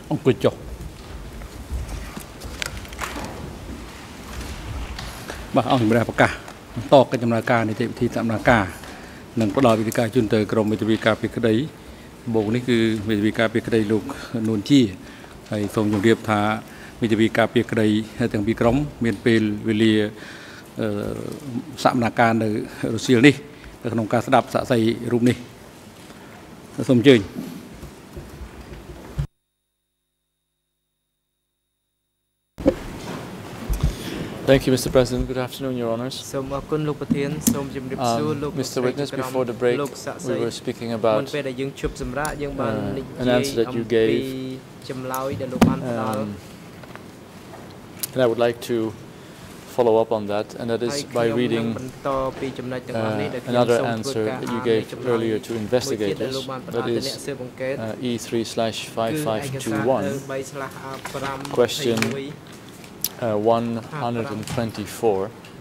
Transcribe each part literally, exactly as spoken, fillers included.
អង្គុយចុះបាទអង្គជំរះប្រកាសតកិច្ចដំណើរការនីតិវិធីដំណើរការនិងផ្ដល់វិធីការជូនទៅក្រមវិទ្យាការពីក្តីបូកនេះគឺវិទ្យាការពីក្តីលោកនួនជាហើយសូមជម្រាបថាវិទ្យាការពីក្តីទាំងពីរក្រុមមានពេលវេលាសកម្មភាពនៅរុស្ស៊ីនេះក្នុងការស្ដាប់សាកសីរូបនេះសូមអញ្ជើញ Thank you, Mister President. Good afternoon, Your Honours. Um, Mister Witness, before the break, we were speaking about uh, an answer that you gave, um, and I would like to follow up on that, and that is by reading uh, another answer that you gave earlier to investigators, that is uh, E three slash five five two one, question Uh, one hundred twenty-four,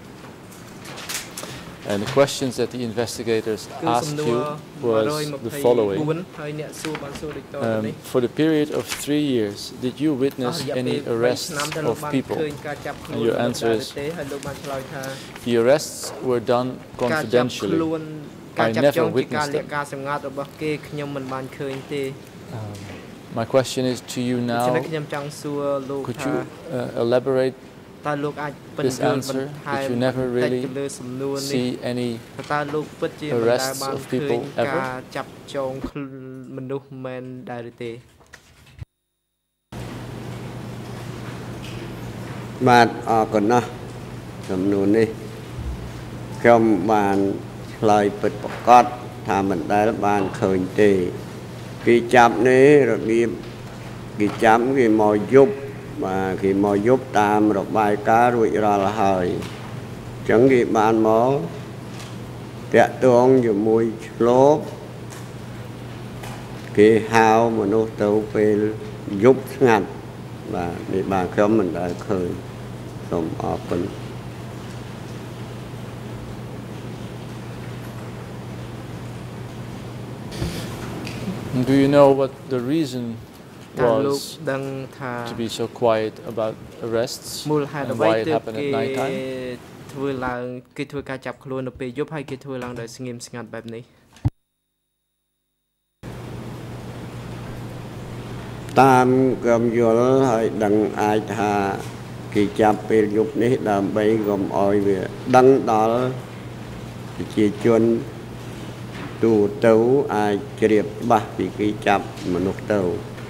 and the questions that the investigators asked you was the following. Um, for the period of three years, did you witness any arrests of people? And your answer is, the arrests were done confidentially. I never witnessed them. Um, My question is to you now, could you uh, elaborate this answer? Did you never really see any arrests of people ever? បាទអរគុណណាស់ចំនួននេះខ្ញុំបានឆ្លើយពិតប្រាកដថាមិនដែលបានឃើញទេគេចាប់នេះរបៀបគេចាប់គេមកយប់បាទគេមកយប់តាមរបាយការណ៍រួចរាល់ហើយអញ្ចឹងគេបានមកតាក់ទងជាមួយឆ្លូបគេហៅមនុស្សទៅពេលយប់ស្ងាត់បាទនេះបានខ្ញុំមិនដែលឃើញសូមអរគុណ Do you know what the reason was to be so quiet about arrests and why it happened at night time? ធ្វើឡើងគេធ្វើការចាប់ខ្លួននៅពេលយប់ហើយគេធ្វើឡើងដោយស្ងៀមស្ងាត់បែបនេះតាមក្រុមយល់ហើយដឹងអាចថាគេចាប់ពេលយប់នេះដើម្បីកុំឲ្យវាដឹងដល់ប្រជាជន ទូទៅអាចជ្រាបច្បាស់ពីគេចាប់មនុស្សទៅ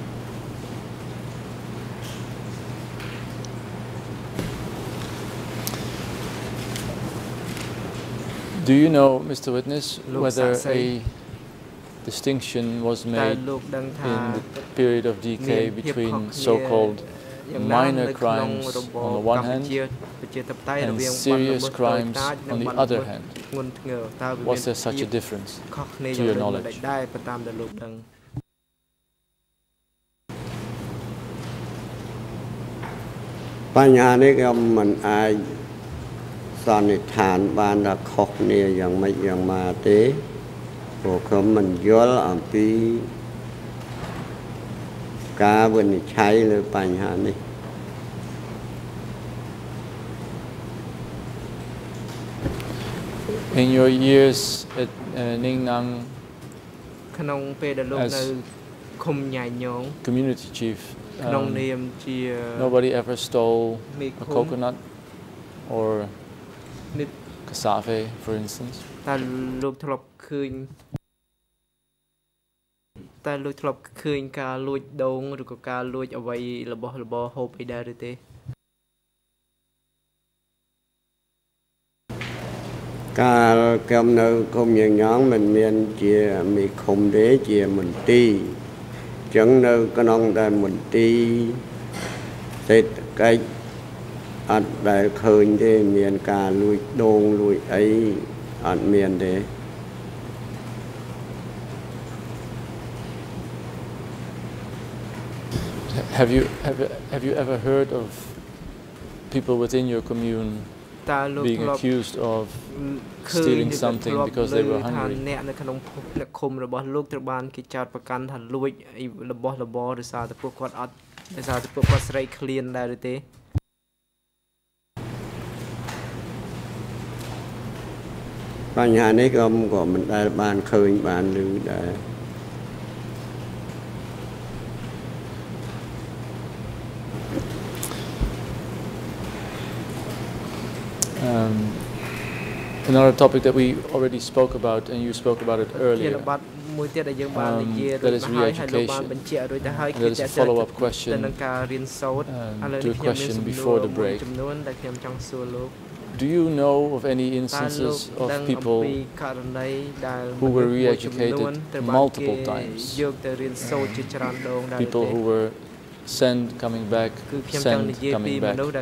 Do you know, Mister Witness, whether a distinction was made in the period of decay between so-called minor crimes on the one hand and serious crimes on the other hand? Was there such a difference to your knowledge? បញ្ហានេះខ្ញុំមិនអាចសន្និដ្ឋានបានថាខុសគ្នាយ៉ាងម៉េចយ៉ាងម៉ាទេព្រោះខ្ញុំមិនយល់អំពីការវិនិច្ឆ័យលើបញ្ហានេះ In your years at uh, Ning Nang, ក្នុងពេលដែលលោកនៅឃុំញ៉ៃញង community chief, ក្នុងនាមជា nobody ever stole a coconut or cassave, for instance. តើលោកធ្លាប់ឃើញតើលោកធ្លាប់ឃើញការលួចដូងឬក៏ការលួចអ្វីរបស់របរហូបអីដែរឬទេកាលខ្ញុំនៅឃុំញ៉ងមិនមានជាមេឃុំទេជាមន្ទីរអញ្ចឹងនៅក្នុងដែលមន្ទីរសេដ្ឋកិច្ចអត់ដែលឃើញទេមានការលួចដូងលួចអីអត់មានទេ Have you have, have you ever heard of people within your commune being accused of stealing something because they were hungry? អ្នកនៅក្នុងភូមិរបស់លោកត្រូវបានគេចោទប្រកាន់ថាលួចរបស់របរដោយសារតែពួកគាត់អត់ដោយសារតែពួកគាត់ស្រែកឃ្លានដែរឬទេបញ្ហានេះក៏ក៏មិនដែលបានឃើញបានឮដែរ Um, another topic that we already spoke about and you spoke about it earlier. Um, that is re-education. And that is a follow-up question um, to a question before the break. Do you know of any instances of people who were re-educated multiple times? People who were send coming back, send coming back. Uh,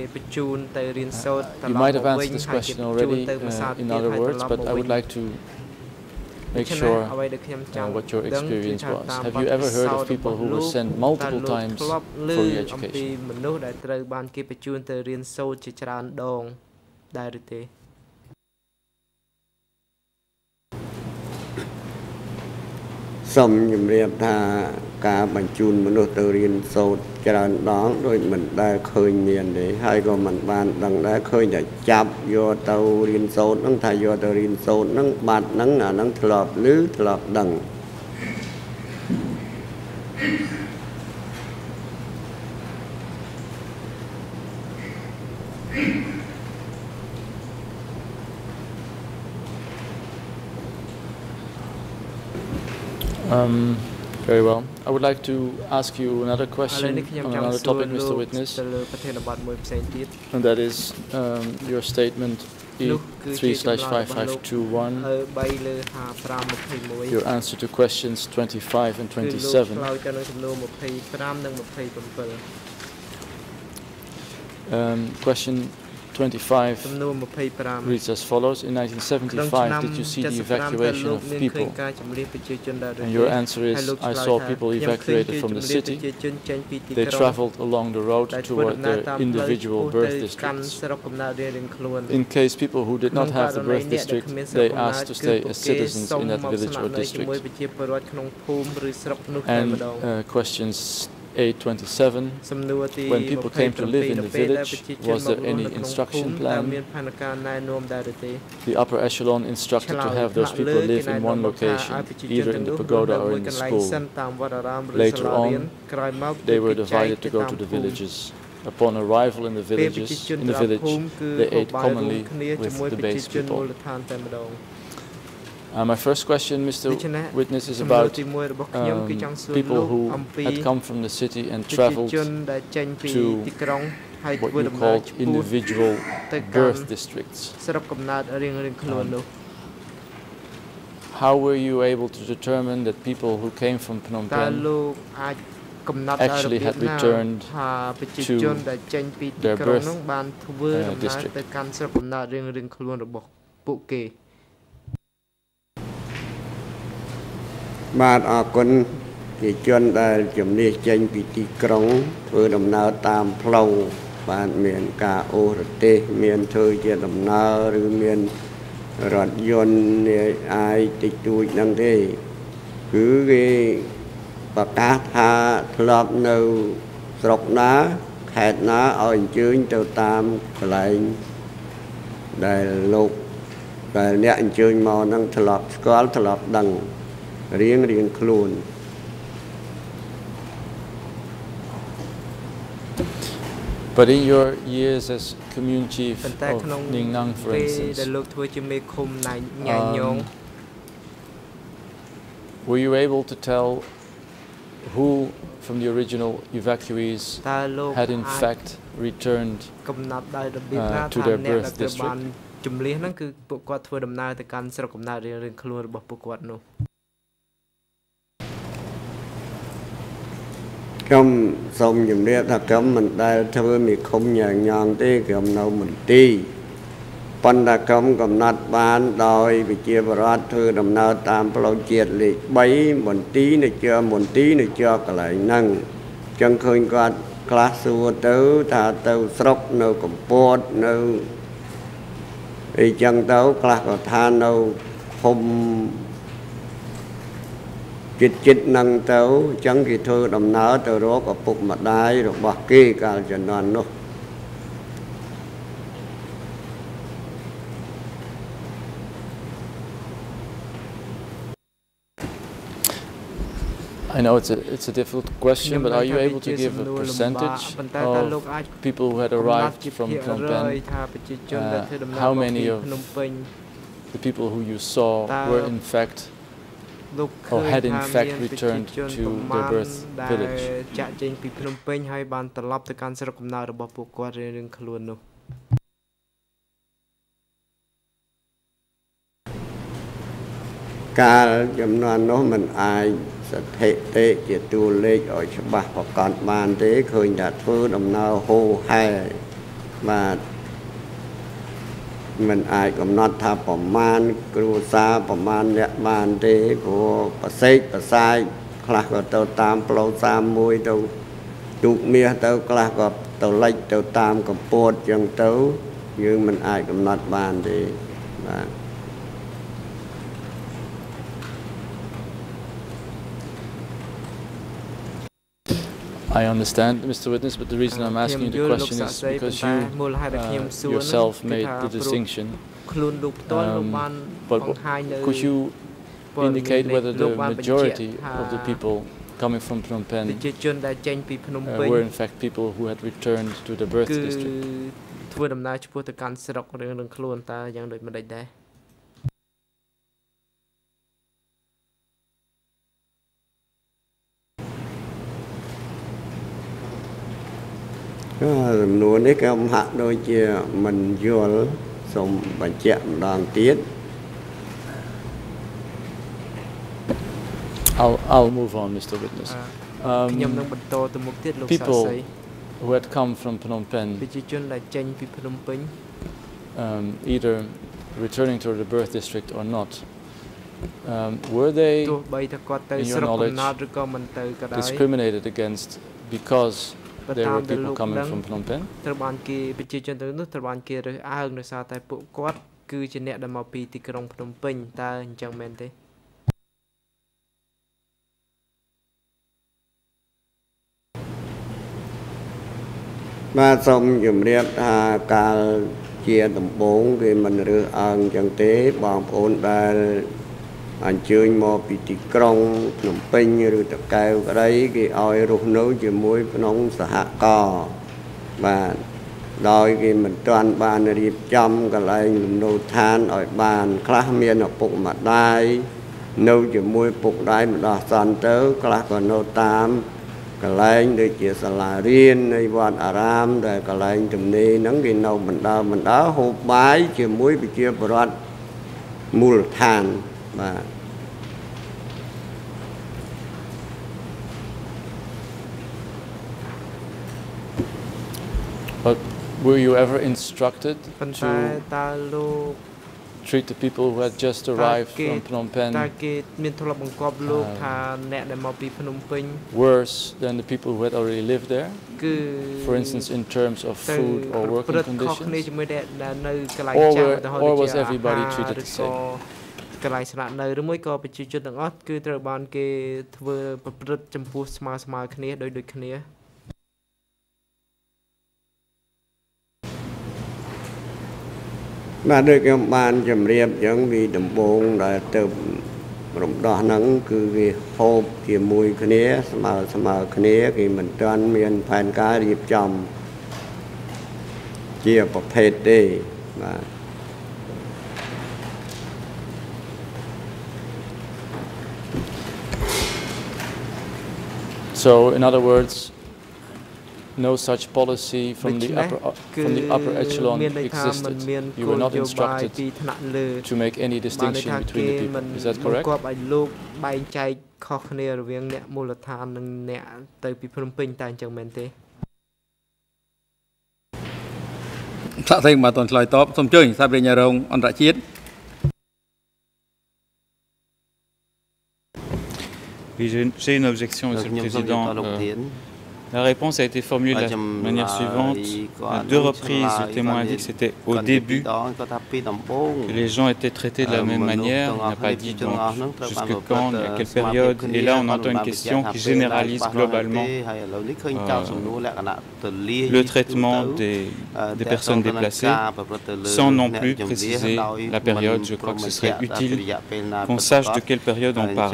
you might have answered this question already uh, in other words, but I would like to make sure uh, what your experience was. Have you ever heard of people who were sent multiple times for re-education? សូមជម្រាបថាការបញ្ជូនមនុស្សទៅរៀនសូត្រច្រើនដងដោយមិនដែលឃើញមានទេហើយក៏មិនបានដឹងដែរឃើញតែចាប់យកទៅរៀនសូត្រហ្នឹងថាយកទៅរៀនសូត្រហ្នឹងបាត់ហ្នឹងអាហ្នឹងធ្លាប់ឮធ្លាប់ដឹង Um, very well. I would like to ask you another question on another topic, Mister Witness, and that is um, your statement E three slash five five two one, your answer to questions twenty-five and twenty-seven. Um, question twenty-five reads as follows. In nineteen seventy-five, did you see the evacuation of people? And your answer is, I saw people evacuated from the city. They traveled along the road toward their individual birth districts. In case people who did not have the birth district, they asked to stay as citizens in that village or district. And uh, questions eight twenty-seven, when people came to live in the village, was there any instruction plan? The upper echelon instructed to have those people live in one location, either in the pagoda or in the school. Later on, they were divided to go to the villages. Upon arrival in the villages, in the village, they ate commonly with the base people. Uh, my first question, Mister Witness, is about um, people who had come from the city and traveled to what you call individual birth districts. Um, how were you able to determine that people who came from Phnom Penh actually had returned to their birth uh, district? បាទអរគុណជាជនដែលជំនះចេញពីទីក្រុងធ្វើដំណើរតាមផ្លូវបានមានការអូសរទេសមានធ្វើជាដំណើរឬមានរថយន្តអាយតិចតួចហ្នឹងទេគឺគេប្រកាសថាធ្លាប់នៅស្រុកណាខេត្តណាឲ្យអញ្ជើញទៅតាមកន្លែងដែលលោកដែលអ្នកអញ្ជើញមកហ្នឹងធ្លាប់ស្គាល់ធ្លាប់ដឹងរៀងរៀងខ្លួន But in your years as commune chief of Ning Nang, for instance, um, were you able to tell who from the original evacuees had in fact returned uh, to their birth district? ខ្ញុំសូមជម្រាបថាខ្ញុំមិនដែលធ្វើមីឃុំញ៉ាំញ៉ងទេខ្ញុំនៅមន្ទីរប៉ុន្តែខ្ញុំកំណត់បានដោយវិជាបរដ្ឋធ្វើដំណើរតាមផ្លូវជាតិលេខ 3 មន្ទីរនៅជាមន្ទីរនៅជាកន្លែងហ្នឹងចឹងឃើញគាត់ខ្លះសួរទៅថាទៅស្រុកនៅកំពតនៅអីចឹងទៅខ្លះក៏ថានៅភូមិចិត្តចិត្តនឹងទៅអញ្ចឹងគេធ្វើដំណើរទៅរកឪពុកម្ដាយរបស់គេកាលជំនាន់នោះ I know it's a it's a difficult question, but are you able to give a percentage of people who had arrived from Phnom Penh? Uh, how many of the people who you saw were in fact or had in fact returned to their birth village? កាលចំនួននោះមិនអាចស្ថិតិជាតួលេខឲ្យច្បាស់ប្រកបបានទេឃើញថាធ្វើដំណើរហូរហែបាទមិនអាចកំណត់ថាប្រមាណគ្រួសារប្រមាណអ្នកបានទេព្រោះប្រសេកប្រសាយខ្លះក៏ទៅតាមផ្លូវសាមមួយទៅទូកមាសទៅខ្លះក៏ទៅលិចទៅតាមកម្ពតចឹងទៅយើងមិនអាចកំណត់បានទេបាទ I understand, Mister Witness, but the reason I'm asking you the question is because you uh, yourself made the distinction. Um, but could you indicate whether the majority of the people coming from Phnom Penh uh, were in fact people who had returned to the birth district? ចំនួននេះក៏ហាក់ដូចជាមិនយល់សូមបញ្ជាក់ម្ដងទៀត I'll I'll move on, Mister Witness. Um, people who had come from Phnom Penh, um, either returning to the birth district or not, um, were they, in your knowledge, discriminated against because there were people coming from Phnom Penh? ត្រូវបានគេប្រជាជនទាំងនោះត្រូវបានគេរើសអើងដោយសារតែពួកគាត់គឺជាអ្នកដែលមកពីទីក្រុងភ្នំពេញតើអញ្ចឹងមែនទេបាទសូមជម្រាបថាកាលជាដំបូងគេមិនរើសអើងអញ្ចឹងទេបងប្អូនដែលអញ្ជើញមកពីទីក្រុងភ្នំពេញឬតកែវក្ដីគេឲ្យរស់នៅជាមួយក្នុងសហករណ៍បាទដោយគេមិនទាន់បានរៀបចំកន្លែងលំនៅឋានឲ្យបានខ្លះមានឪពុកម្ដាយនៅជាមួយពុកម្ដាយម្ដោះសន្នទៅខ្លះក៏នៅតាមកន្លែងដូចជាសាលារៀននៃវត្តអារាមដែលកន្លែងទំនេរហ្នឹងគេនៅបណ្ដើបណ្ដើហូបបាយជាមួយប្រជាពលរដ្ឋមូលដ្ឋានបាទ But were you ever instructed to treat the people who had just arrived from Phnom Penh uh, worse than the people who had already lived there? For instance, in terms of food or working conditions? Or, were, or was everybody treated the same? កន្លែងស្នាក់នៅឬមួយក៏ប្រជាជនទាំងអស់គឺត្រូវបានគេធ្វើប្រព្រឹត្តចំពោះស្មើស្មើគ្នាដោយដូចគ្នាបាទដូចខ្ញុំបានជម្រាបអញ្ចឹងពីដំបូងដែលទៅរំដោះហ្នឹងគឺគេហូបជាមួយគ្នាស្មើស្មើគ្នាគេមិនទាន់មានផែនការរៀបចំជាប្រភេទទេបាទ So, in other words, no such policy from the upper uh, from the upper echelon existed. You were not instructed to make any distinction between the people. Is that correct? បែងចែកខុសគ្នារវាងអ្នកមូលដ្ឋាននិងអ្នកទៅពីភ្នំពេញតែអញ្ចឹងមែនទេសាកសួរមកតន់ឆ្លើយតបសូមអញ្ជើញសាស្ត្រាចារ្យរងអន្តរជាតិ Oui, j'ai une objection, Monsieur le Président. Euh, La réponse a été formulée de la manière suivante. À deux reprises, le témoin a dit que c'était au début que les gens étaient traités de la même manière. Il n'a pas dit donc jusque quand, à quelle période. Et là, on entend une question qui généralise globalement euh, le traitement des, des personnes déplacées, sans non plus préciser la période. Je crois que ce serait utile qu'on sache de quelle période on parle.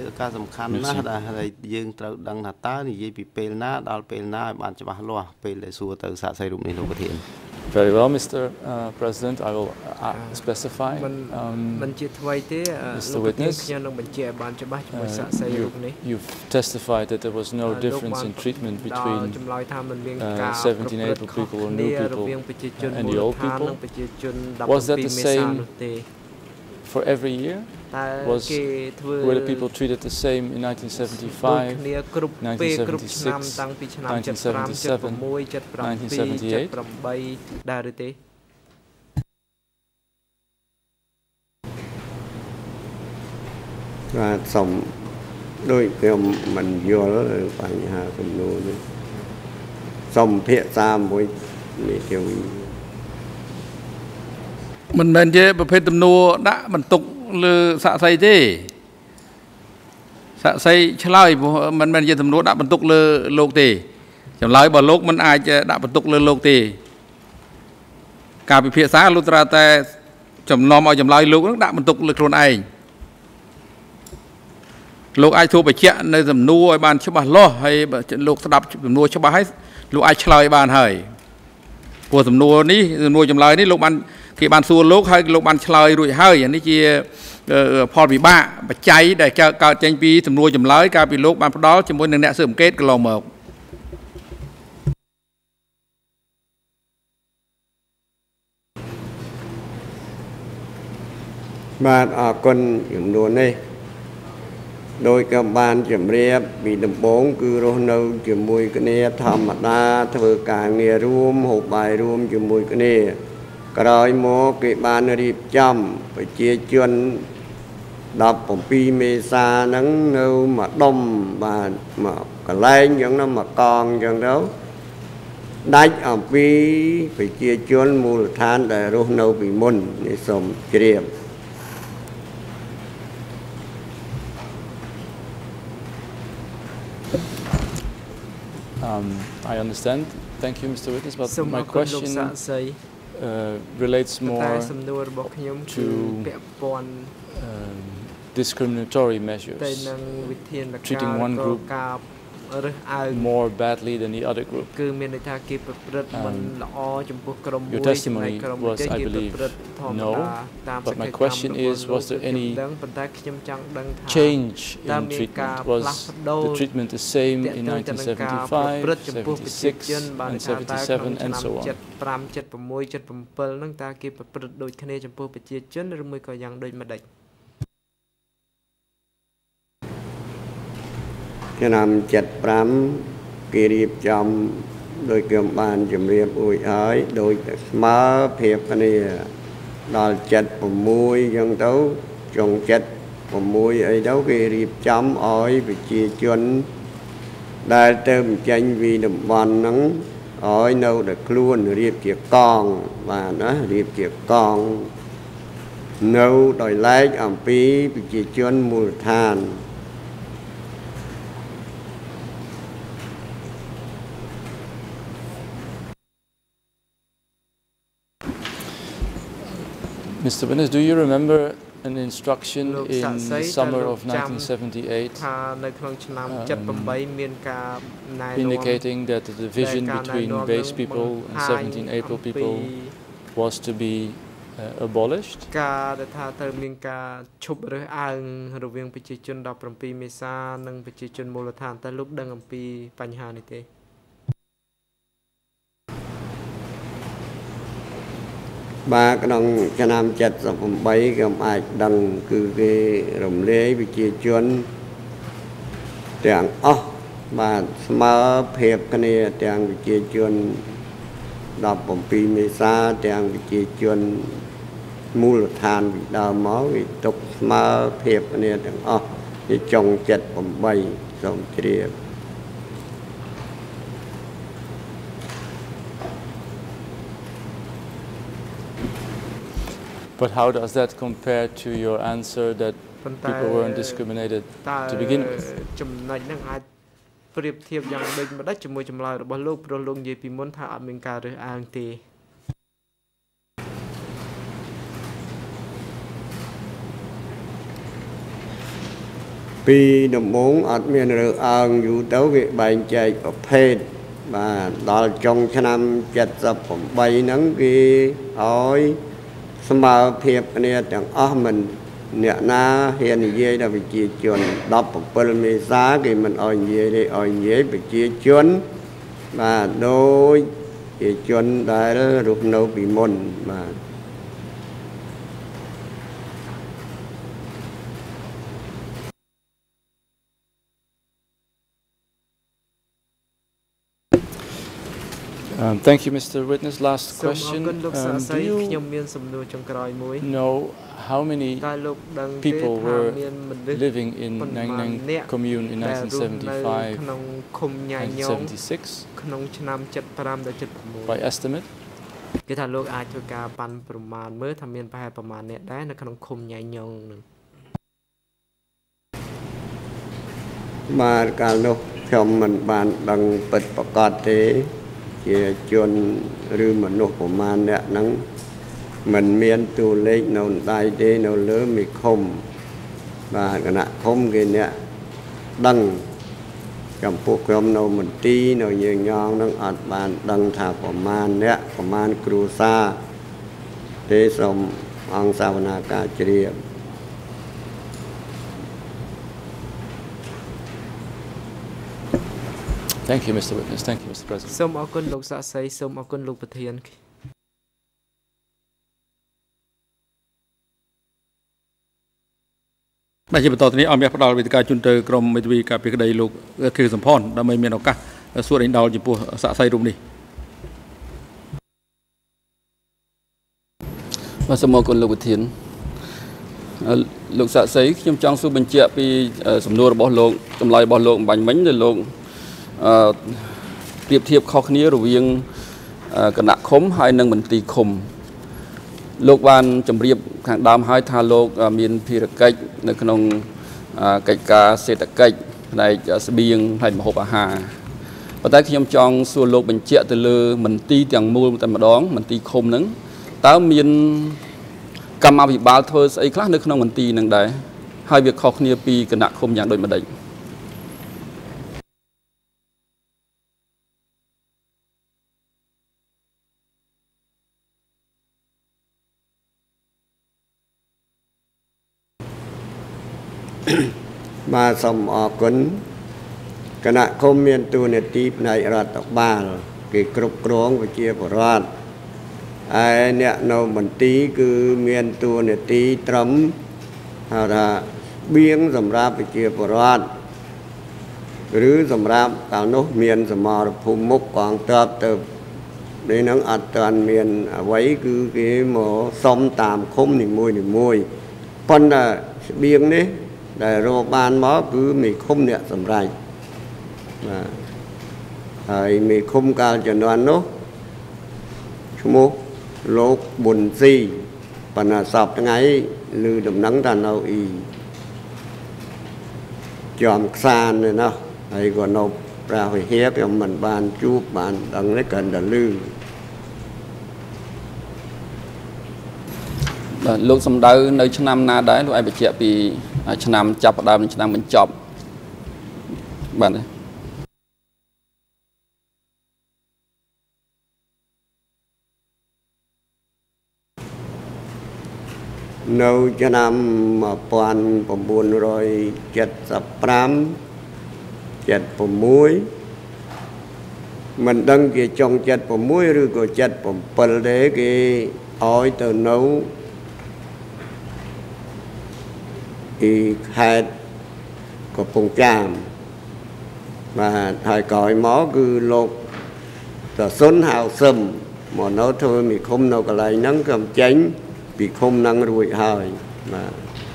Very well, Mister Uh, President. I will uh, specify. Um, Mister Witness, uh, you, you've testified that there was no difference in treatment between uh, seventeen able people or new people and the old people. Was that the same for every year? Was, were the people treated the same in nineteen seventy-five, nineteen seventy-six, nineteen seventy-seven, nineteen seventy-eight? បាទសូមដូចខ្ញុំមិនយល់បញ្ហាសំណួរនេះសូមភាសាមួយមេធាវីមិនមែនជាប្រភេទទំនួលដាក់បន្ទុកលើសាក់សីទេសាក់សីឆ្លើយមិនមែនជាទំនួលដាក់បន្ទុកលើលោកទេចម្លើយបើលោកមិនអាចដាក់បន្ទុកលើលោកទេការពិភាក្សាលុះត្រាតែចំណំឲ្យចម្លើយលោកនឹងដាក់បន្ទុកលើខ្លួនឯងលោកអាចធ្វើបញ្ជាក់នៅសំណួរឲ្យបានច្បាស់លាស់ហើយលោកស្ដាប់សំណួរច្បាស់ហើយលោកអាចឆ្លើយបានហើយព្រោះសំណួរនេះសំណួរចម្លើយនេះលោកបានគេបានសួរលោកហើយលោកបានឆ្លើយរួចហើយអានេះជាផលវិបាកបច្ច័យដែលកើតចេញពីសំណួរចម្លើយកាលពីលោកបានផ្ដល់ជាមួយនឹងអ្នកស៊ើបអង្កេតកន្លងមកបាទអរគុណចំនួននេះដោយក៏បានជម្រាបពីដំបូងគឺរស់នៅជាមួយគ្នាធម្មតាធ្វើការងាររួមហូបបាយរួមជាមួយគ្នាក្រោយមកគេបានរៀបចំប្រជាជនដប់ប្រាំពីរមេសាហ្នឹងនៅមួយដុំបាទមកកន្លែងអញ្ចឹងណាមកកងអញ្ចឹងទៅដាច់អំពីប្រជាជនមូលដ្ឋានដែលរស់នៅពីមុននេះសូមជ្រាប Um, I understand. Thank you, Mister Witness. But my question uh, relates more to um, discriminatory measures, treating one group more badly than the other group. Um, your testimony was, I believe, no. But my question is, was there any change in treatment? Was the treatment the same in nineteen seventy-five, seventy-six, and seventy-seven, and so on? ឆ្នាំ เจ็ดสิบห้า គេរៀបចំដោយខ្ញុំបានជម្រាបរួចហើយដោយតែស្មើភាពគ្នាដល់ เจ็ดสิบหก អញ្ចឹងទៅចុង เจ็ดสิบหก អីទៅគេរៀបចំឲ្យប្រជាជនដែលទៅបញ្ចេញពីតំបន់ហ្នឹងឲ្យនៅតែខ្លួនរៀបជាកងបាទណារៀបជាកងនៅដោយឡែកអំពីប្រជាជនមូលដ្ឋាន Mister Witness, do you remember an instruction in the summer of nineteen seventy-eight um, indicating that the division between base people and seventeen April people was to be uh, abolished? Ba trong năm chật dọc bảy cầm ai đằng cứ cái rồng lê bị chia chuyên tiếng ó bà smart phép cái này tiếng bị chia chuyên đọc bổng pi mê xa tiếng bị chia chuyên mù lột than bị đào máu bị tục smart phép cái này tiếng ó thì trong chật bổng bảy dòng chia But how does that compare to your answer that people weren't discriminated to begin with? ចំណុចហ្នឹងអាចប្រៀបធៀបយ៉ាងដូចម្ដេចជាមួយចម្លើយរបស់លោកព្រោះលោកនិយាយពីមុនថាអត់មានការរើសអើងទេពីដំបូងអត់មានរើសអើងយូរទៅវាបែងចែកប្រភេទបាទដល់ចុងឆ្នាំเจ็ดสิบแปดហ្នឹងគេឲ្យស្មើភាពគ្នាទាំងអស់មិនអ្នកណាហ៊ាននិយាយដល់ប្រជាជនដប់bảyមេសាគេមិនឲ្យនិយាយទេឲ្យនិយាយប្រជាជនបាទដូចជាជនដែលរស់នៅពីមុនបាទ Um, thank you, Mister Witness. Last question. Um, do you know how many people were living in Nang Nang commune in nineteen seventy-five and seventy-six? By estimate? គេថាលោកអាចធ្វើការប៉ាន់ប្រមាណមើលថាមានប្រហែលប្រមាណអ្នកដែរនៅក្នុងឃុំញ៉ៃញងនឹងបាទកាលនោះខ្ញុំមិនបានដឹងពិតប្រាកដទេជាជនឬមនុស្សប្រមាណអ្នកហ្នឹងមិនមានតួលេខនៅដៃទេនៅលើមេឃុំបាទគណៈឃុំគេអ្នកដឹងចំពោះខ្ញុំនៅមន្ទីរនៅយើងញងហ្នឹងអត់បានដឹងថាប្រមាណអ្នកប្រមាណគ្រួសារទេសូមអង្គសាវនាការជ្រាប Thank you, Mister Witness. Thank you, Mister President. សូមអរគុណលោកសាក់សីសូមអរគុណលោកប្រធានបាទជាបន្តទៅនេះអមផ្ដល់វេទិកាជូនទៅក្រុមមេធាវីការពីក្តីលោកខៀវសំផនដើម្បីមានឱកាសសួរដេញដោលចំពោះសាក់សីរូបនេះបាទសូមអរគុណលោកប្រធានលោកសាក់សីខ្ញុំចង់សួរបញ្ជាក់ពីសំណួររបស់លោកចម្លើយរបស់លោកបាញ់មិញដែលលោកអឺប្រៀបធៀបខុសគ្នារវាងគណៈឃុំហើយនិងមន្ទីរឃុំលោកបានជម្រាបខាងដើមហើយថាលោកមានភារកិច្ចនៅក្នុងកិច្ចការសេដ្ឋកិច្ចផ្នែកស្បៀងផ្នែកម្ហូបអាហារប៉ុន្តែខ្ញុំចង់សួរលោកបញ្ជាក់ទៅលើមន្ទីរទាំងមូលតែម្ដងមន្ទីរឃុំហ្នឹងតើមានកម្មាភិបាលធ្វើស្អីខ្លះនៅក្នុងមន្ទីរហ្នឹងដែរហើយវាខុសគ្នាពីគណៈឃុំយ៉ាងដូចម្ដេចបាទសូមអរគុណគណៈឃុំមានតួនាទីផ្នែករដ្ឋបាលគេគ្រប់គ្រងប្រជាពលរដ្ឋហើយអ្នកនៅមន្ទីរគឺមានតួនាទីត្រឹមហៅថាបៀងសម្រាប់ប្រជាពលរដ្ឋឬសម្រាប់កាលនោះមានសមរភូមិមុខកងទ័ពទៅនេះនឹងអត់ទាន់មានអ្វីគឺគេមកសុំតាមឃុំនីមួយៗប៉ុន្តែស្បៀងនេះ ដែលរកបានមកគឺមេឃុំអ្នកសម្រេចបាទហើយមេឃុំកាលជំនាន់នោះឈ្មោះលោកប៊ុនស៊ីប៉ុន្តែសពថ្ងៃឮដំណឹងថានៅអ៊ីជាប់ខ្សាននេះណាហើយក៏នៅព្រះវិហារខ្ញុំមិនបានជួបបានដឹងនេះគ្រាន់តែឮលោកសំដៅនៅឆ្នាំណាដែរលោកអាចបញ្ជាក់ពីឆ្នាំចាប់ផ្ដើមនិងឆ្នាំបញ្ចប់បាទនៅឆ្នាំmột nghìn chín trăm bảy mươi lăm เจ็ดสิบหก មិនដឹងជាចុងเจ็ดสิบหก ឬក៏เจ็ดสิบเจ็ด ទេគេឲ្យទៅនៅពីខេត្តកំពង់ចាមបាទហើយក្រោយមកគឺលោកតសុនហៅសឹមមកនៅធ្វើមីឃុំនៅកន្លែងហ្នឹងក៏ចេញពីឃុំហ្នឹងរួចហើយបាទ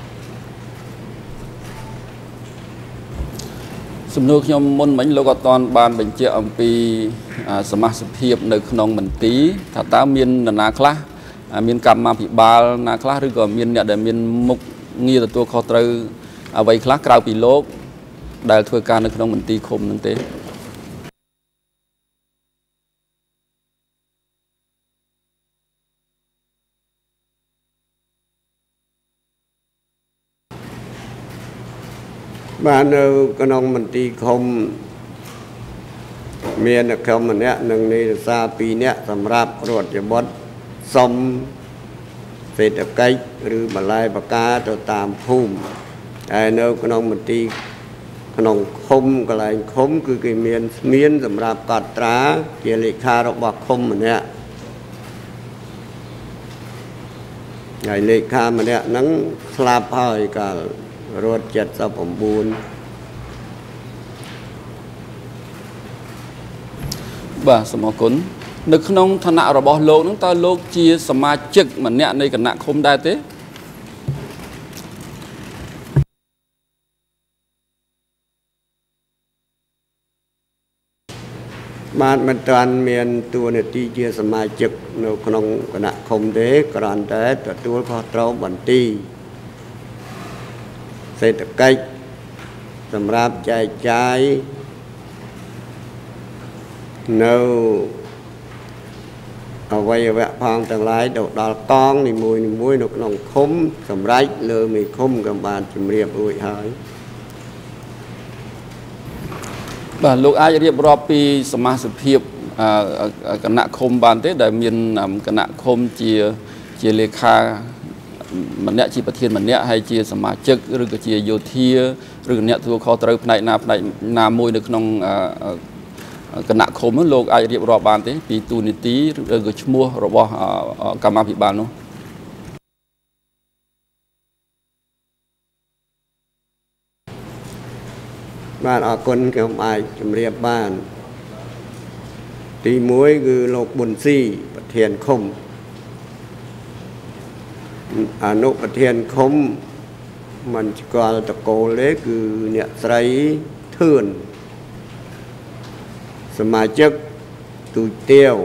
សំណួរខ្ញុំមុនមិញលោកអត់ទាន់បានបញ្ជាក់អំពីសមាជិកភាពនៅក្នុងមន្ទីរថាតើមាននរណាខ្លះមានកម្មវិបាលណាខ្លះឬក៏មានអ្នកដែលមានមុខងារទទួលខុសត្រូវអ្វីខ្លះក្រៅពីលោកដែលធ្វើការនៅក្នុងមន្ទីរឃុំនឹងទេបាននៅក្នុងមន្ទីរឃុំមានអ្នកខំម្នាក់និងនាយរក្សាពីរនាក់សម្រាប់រដ្ឋបុត្រសុំសេដ្ឋកិច្ចឬបន្លែបកាទៅតាមភូមិហើយនៅក្នុងមន្ទីរក្នុងឃុំកន្លែងឃុំគឺគេមានស្មៀនសម្រាប់កត់ត្រាជាលេខារបស់ឃុំម្នាក់ហើយលេខាម្នាក់ហ្នឹងស្លាប់ហើយកាលរត់เจ็ดสิบเก้าបាទសូមអរគុណនៅក្នុងឋានៈរបស់លោកនឹងតើលោកជាសមាជិកម្នាក់នៃគណៈឃុំដែរទេបានមិនទាន់មានតួនាទីជាសមាជិកនៅក្នុងគណៈឃុំទេគ្រាន់តែទទួលខុសត្រូវបន្ទីសេដ្ឋកិច្ចសម្រាប់ចែកចាយនៅអវយវៈផងទាំងឡាយទៅដល់កងនីមួយនីមួយនៅក្នុងឃុំសម្រាប់លើមេឃុំក៏បានជម្រាបរួចហើយបាទលោកអាចរៀបរាប់ពីសមាជិកភាពគណៈឃុំបានទេដែលមានគណៈឃុំជាជាលេខាម្នាក់ជាប្រធានម្នាក់ហើយជាសមាជិកឬក៏ជាយោធាឬក៏អ្នកទទួលខុសត្រូវផ្នែកណាផ្នែកណាមួយនៅក្នុងគណៈឃុំនោះលោកអាចរៀបរាប់បានទេពីទូនីតិឬក៏ឈ្មោះរបស់កម្មាភិបាលនោះបាទអរគុណខ្ញុំអាចជម្រាបបានទីមួយគឺលោកប៊ុនស៊ីប្រធានឃុំអនុប្រធានឃុំមិនស្គាល់តកូលទេគឺអ្នកស្រីធឿនសមាជិកទូទាវ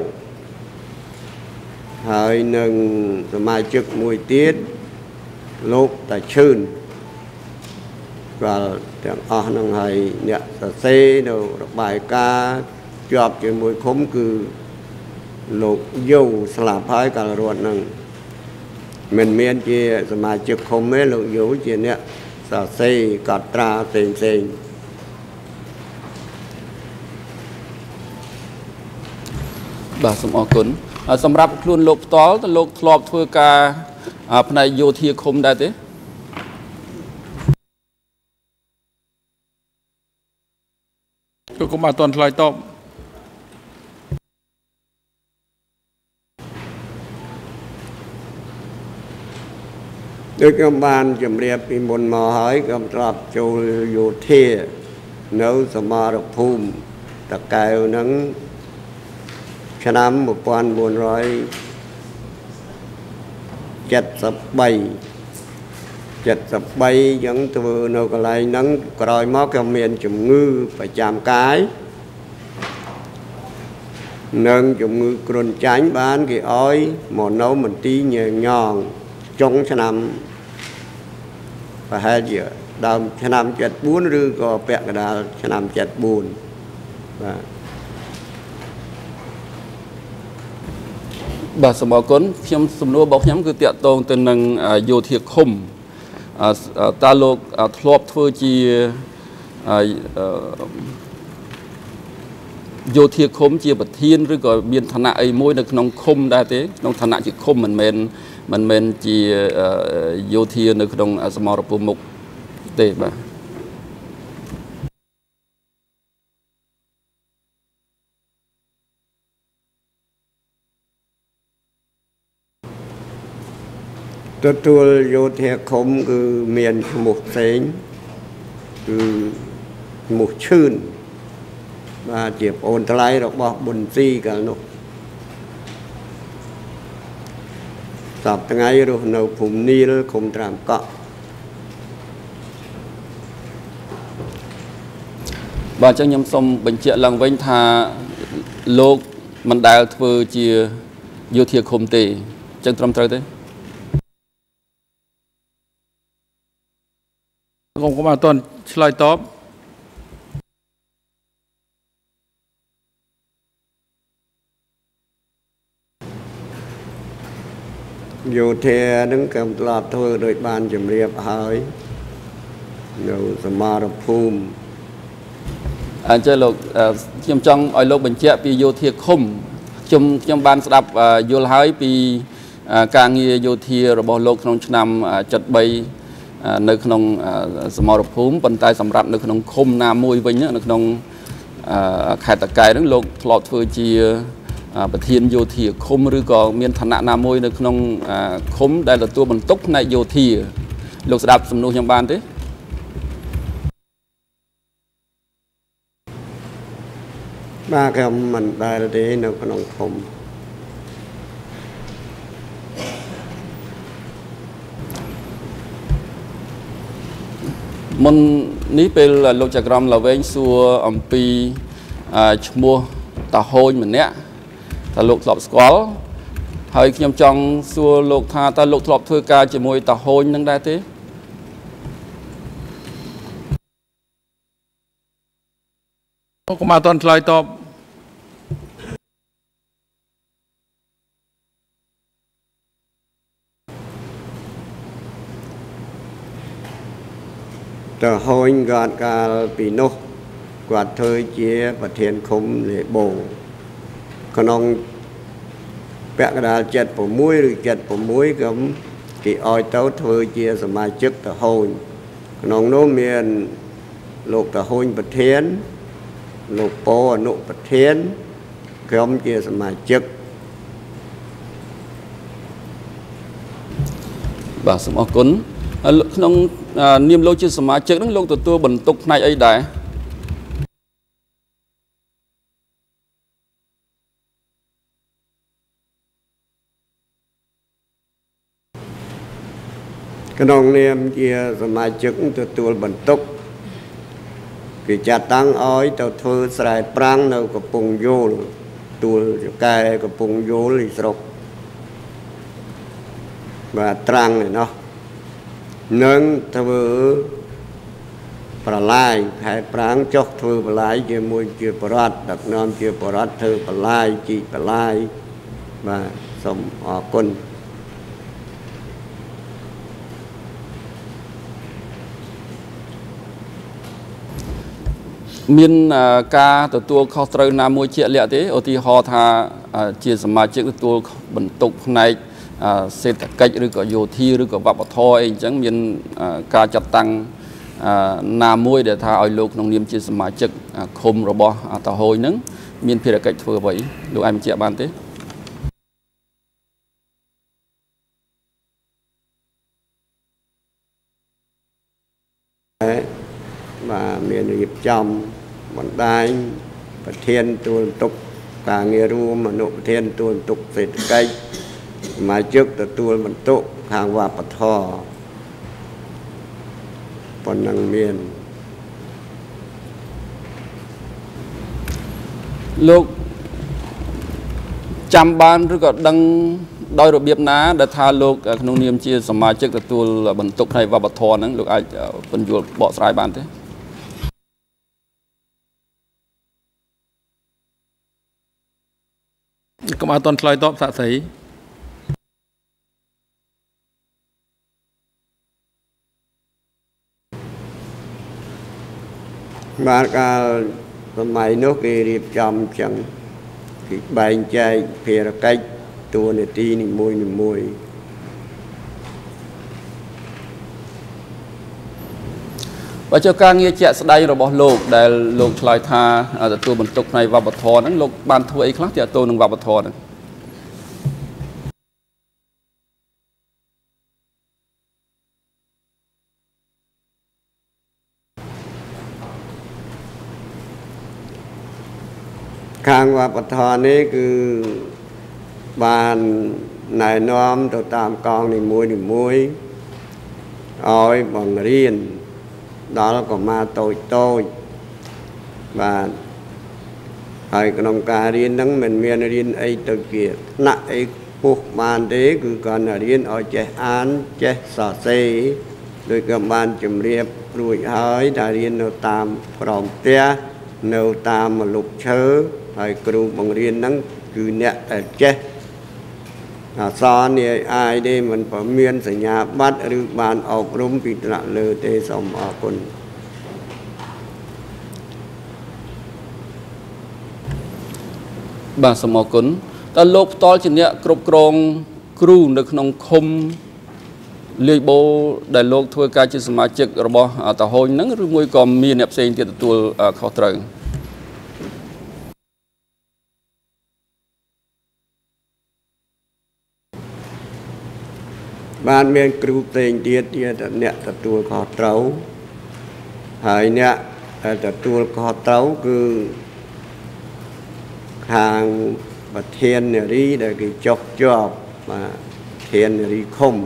ហើយនឹងសមាជិកមួយទៀតលោកតាឈឿនគាត់ទាំងអស់នឹងហើយអ្នកសរសេរនៅរបាយការណ៍ជាប់ជាមួយឃុំគឺលោកយូស្លាប់ហើយកាលរត់នឹងមិនមានជាសមាជិកឃុំទេលោកយូជាអ្នកសរសេរកត់ត្រាផ្សេងផ្សេងបាទសូមអរគុណសម្រាប់ខ្លួនលោកផ្ទាល់តើលោកធ្លាប់ធ្វើការផ្នែកយោធាឃុំដែរទេលោកកុំអត់ទាន់ឆ្លើយតបដូចខ្ញុំបានជម្រាបពីមុនមកហើយខ្ញុំធ្លាប់ចូលយោធានៅសមរភូមិតកែវហ្នឹងឆ្នាំmột nghìn bốn trăm bảy mươi ba เจ็ดสิบสามยังធ្វើនៅកន្លែងហ្នឹងក្រោយមកក៏មានជំងឺប្រចាំកាយនិងជំងឺគ្រុនចាញ់បានគេឲ្យមកនៅមន្ទីរញ៉ែងញងចុងឆ្នាំប្រហែលជាដើមឆ្នាំเจ็ดสิบสี่ឬក៏ពាក់កណ្ដាលឆ្នាំเจ็ดสิบสี่បាទបាទសូមអរគុណខ្ញុំសំណួររបស់ខ្ញុំគឺតាក់ទងទៅនឹងយោធាឃុំតើលោកធ្លាប់ធ្វើជាយោធាឃុំជាប្រធានឬក៏មានឋានៈអីមួយនៅក្នុងឃុំដែរទេក្នុងឋានៈជាឃុំមិនមែនមិនមែនជាយោធានៅក្នុងសមរភូមិមុខទេបាទទទួលយោធាឃុំគឺមានឈ្មោះផ្សេងគឺឈ្មោះឈឿនបាទជាប្អូនថ្លៃរបស់ប៊ុនស៊ីកាលនោះសប្តាហ៍ថ្ងៃរស់នៅភូមិនីលឃុំត្រាំកក់បាទអញ្ចឹងខ្ញុំសូមបញ្ជាក់ឡើងវិញថាលោកមិនដែលធ្វើជាយោធាឃុំទេចឹងត្រឹមត្រូវទេខ្ញុំក៏អត់ទាន់ឆ្លើយតបយោធានឹងកំធ្លាប់ធ្វើដោយបានជំរាបហើយនៅសមរភូមិអញ្ចឹងលោកខ្ញុំចង់ឲ្យលោកបញ្ជាក់ពីយោធាឃុំខ្ញុំខ្ញុំបានស្ដាប់យល់ហើយពីការងារយោធារបស់លោកក្នុងឆ្នាំ칠삼នៅក្នុងសមរភូមិប៉ុន្តែសម្រាប់នៅក្នុងឃុំណាមួយវិញនៅក្នុងខេត្តតាកែវហ្នឹងលោកធ្លាប់ធ្វើជាប្រធានយោធាឃុំឬក៏មានឋានៈណាមួយនៅក្នុងឃុំដែលទទួលបន្ទុកផ្នែកយោធាលោកស្ដាប់សំណួរខ្ញុំបានទេបាទខ្ញុំមិនដែលទេនៅក្នុងឃុំមុននេះពេលលោកចក្រមឡាវែងសួរអំពីឈ្មោះតាហូនម្នាក់តើលោកធ្លាប់ស្គាល់ហើយខ្ញុំចង់សួរលោកថាតើលោកធ្លាប់ធ្វើការជាមួយតាហូននឹងដែរទេខ្ញុំអត់ទាន់ឆ្លើយតបតើហូនគាត់កាលពីនោះគាត់ធ្វើជាប្រធានឃុំលេបូក្នុងពាក់កណ្ដាល칠십육ឬ칠십육ក៏គេឲ្យទៅធ្វើជាសមាជិកតើហូនក្នុងនោះមានលោកតើហូនប្រធានលោកពោអនុប្រធានក្រុមជាសមាជិកបាទសូមអរគុណក្នុងនាមលោកជាសមាជិកនឹងលោកទទួលបន្ទុកផ្នែកអីដែរក្នុងនាមជាសមាជិកទទួលបន្ទុកគេចាត់តាំងឲ្យទៅធ្វើស្រែប្រាំងនៅកំពង់យូលទួលចកែកំពង់យូលទីស្រុកបាទត្រាំងនេះណោះនឹងធ្វើប្រឡាយខែប្រាំងចុះធ្វើប្រឡាយជាមួយជាបរតដឹកនាំជាបរតធ្វើប្រឡាយជីកប្រឡាយបាទសូមអរគុណមានការទទួលខុសត្រូវណាមួយជាក់លាក់ទេឧទាហរណ៍ថាជាសមាជិកទទួលបន្ទុកផ្នែកសេដ្ឋកិច្ចឬក៏យោធាឬក៏វប្បធម៌អីអញ្ចឹងមានការចាត់តាំងណាមួយដែលថាឲ្យលោកក្នុងនាមជាសមាជិកឃុំរបស់តាហូនហ្នឹងមានភារកិច្ចធ្វើអ្វីលោកអាចបញ្ជាក់បានទេបាទមានរៀបចំបណ្ដាញប្រធានទួលទុកការងាររួមអនុប្រធានទួលទុកសេដ្ឋកិច្ចសមាជិកទទួលបន្ទុកខាងវប្បធម៌ប៉ុណ្ណឹងមានលោកចាំបានឬក៏ដឹងដោយរបៀបណាដែលថាលោកក្នុងនាមជាសមាជិកទទួលបន្ទុកផ្នែកវប្បធម៌ហ្នឹងលោកអាចពន្យល់បកស្រាយបានទេខ្ញុំអត់ទាន់ឆ្លើយតបសាក់សីបាទកាលសម័យនោះគេរៀបចំចឹងគេបែងចែកភារកិច្ចតួនាទីនីមួយនីមួយបើចុះការងារជាក់ស្ដែងរបស់លោកដែលលោកឆ្លើយថាទទួលបន្ទុកផ្នែកវប្បធម៌ហ្នឹងលោកបានធ្វើអីខ្លះទាក់ទងនឹងវប្បធម៌ហ្នឹងខាងវប្បធម៌នេះគឺបានណែនាំទៅតាមកងនីមួយនីមួយឲ្យបង្រៀនដល់កុមារតូចតូចបាទហើយក្នុងការរៀនហ្នឹងមិនមានរៀនអីទៅជាថ្នាក់អីពុះបានទេគឺគាត់រៀនឲ្យចេះអានចេះសរសេរដោយក៏បានជំរាបរួចហើយដែលរៀននៅតាមក្រោមផ្ទះនៅតាមម្លប់ឈើហើយគ្រូបង្រៀនហ្នឹងគឺអ្នកដែលចេះអសរនេះអាយទេមិនប្រមានសញ្ញាបត្រឬបានអប់រំពីថ្នាក់លើទេសូមអរគុណបាទសូមអរគុណតើលោកផ្ទាល់ជាអ្នកគ្រប់គ្រងគ្រូនៅក្នុងឃុំលាយបូដែលលោកធ្វើការជាសមាជិករបស់តាហូនហ្នឹងឬមួយក៏មានអ្នកផ្សេងទៀតទទួលខុសត្រូវបានមានគ្រូផ្សេងទៀតទៀតអ្នកទទួលខុសត្រូវហើយអ្នកដែលទទួលខុសត្រូវគឺខាងប្រធាននារីដែលគេចុះជាប់បាទប្រធាននារីឃុំ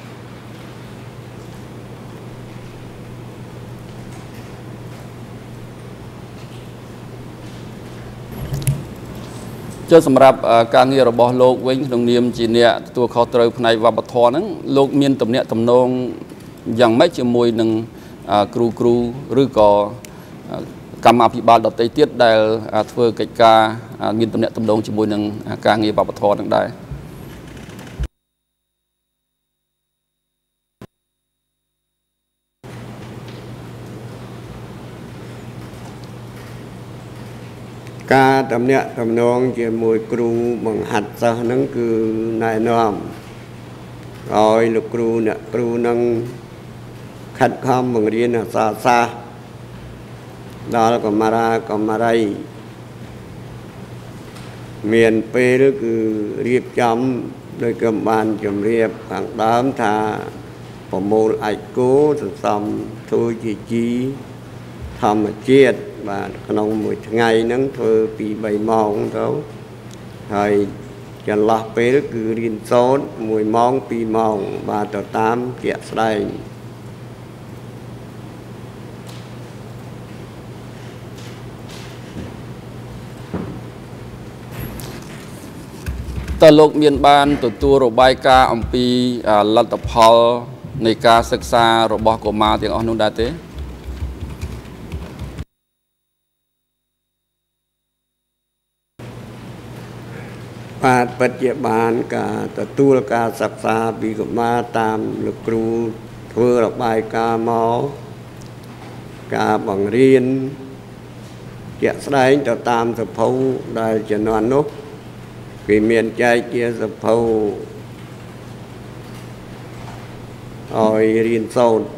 ចុះសម្រាប់ការងាររបស់លោកវិញក្នុងនាមជាអ្នកទទួលខុសត្រូវផ្នែកវប្បធម៌ហ្នឹងលោកមានទំនាក់ទំនងយ៉ាងម៉េចជាមួយនឹងគ្រូគ្រូឬក៏កម្មាភិបាលដទៃទៀតដែលធ្វើកិច្ចការមានទំនាក់ទំនងជាមួយនឹងការងារវប្បធម៌ហ្នឹងដែរការតំណាក់តំណងជាមួយគ្រូបង្ហាត់សិស្សហ្នឹងគឺណែនាំឲ្យលោកគ្រូអ្នកគ្រូនឹងខិតខំបង្រៀនអក្សរសាស្ត្រដល់កុមារាកុមារីមានពេលគឺរៀបចំដោយគំបានជំរាបខាងដើមថាប្រមូលអាចគោសន្សំធ្វើជាជីធម្មជាតិបាទក្នុងមួយថ្ងៃហ្នឹងធ្វើពីបីម៉ោងទៅហើយចន្លោះពេលគឺរៀនសូត្រមួយម៉ោងពីរម៉ោងបាទទៅតាមជាក់ស្ដែងតើលោកមានបានទទួលរបាយការណ៍អំពីលទ្ធផលនៃការសិក្សារបស់កុមារទាំងអស់នោះដែរទេបាទពិតជាបានការទទួលការសិក្សាពីកុមារតាមលោកគ្រូធ្វើរបាយការណ៍មកការបង្រៀនជាក់ស្ដែងទៅតាមសភៅដែលជំនាន់នោះគេមានចែកជាសភៅឲ្យរៀនសូត្រ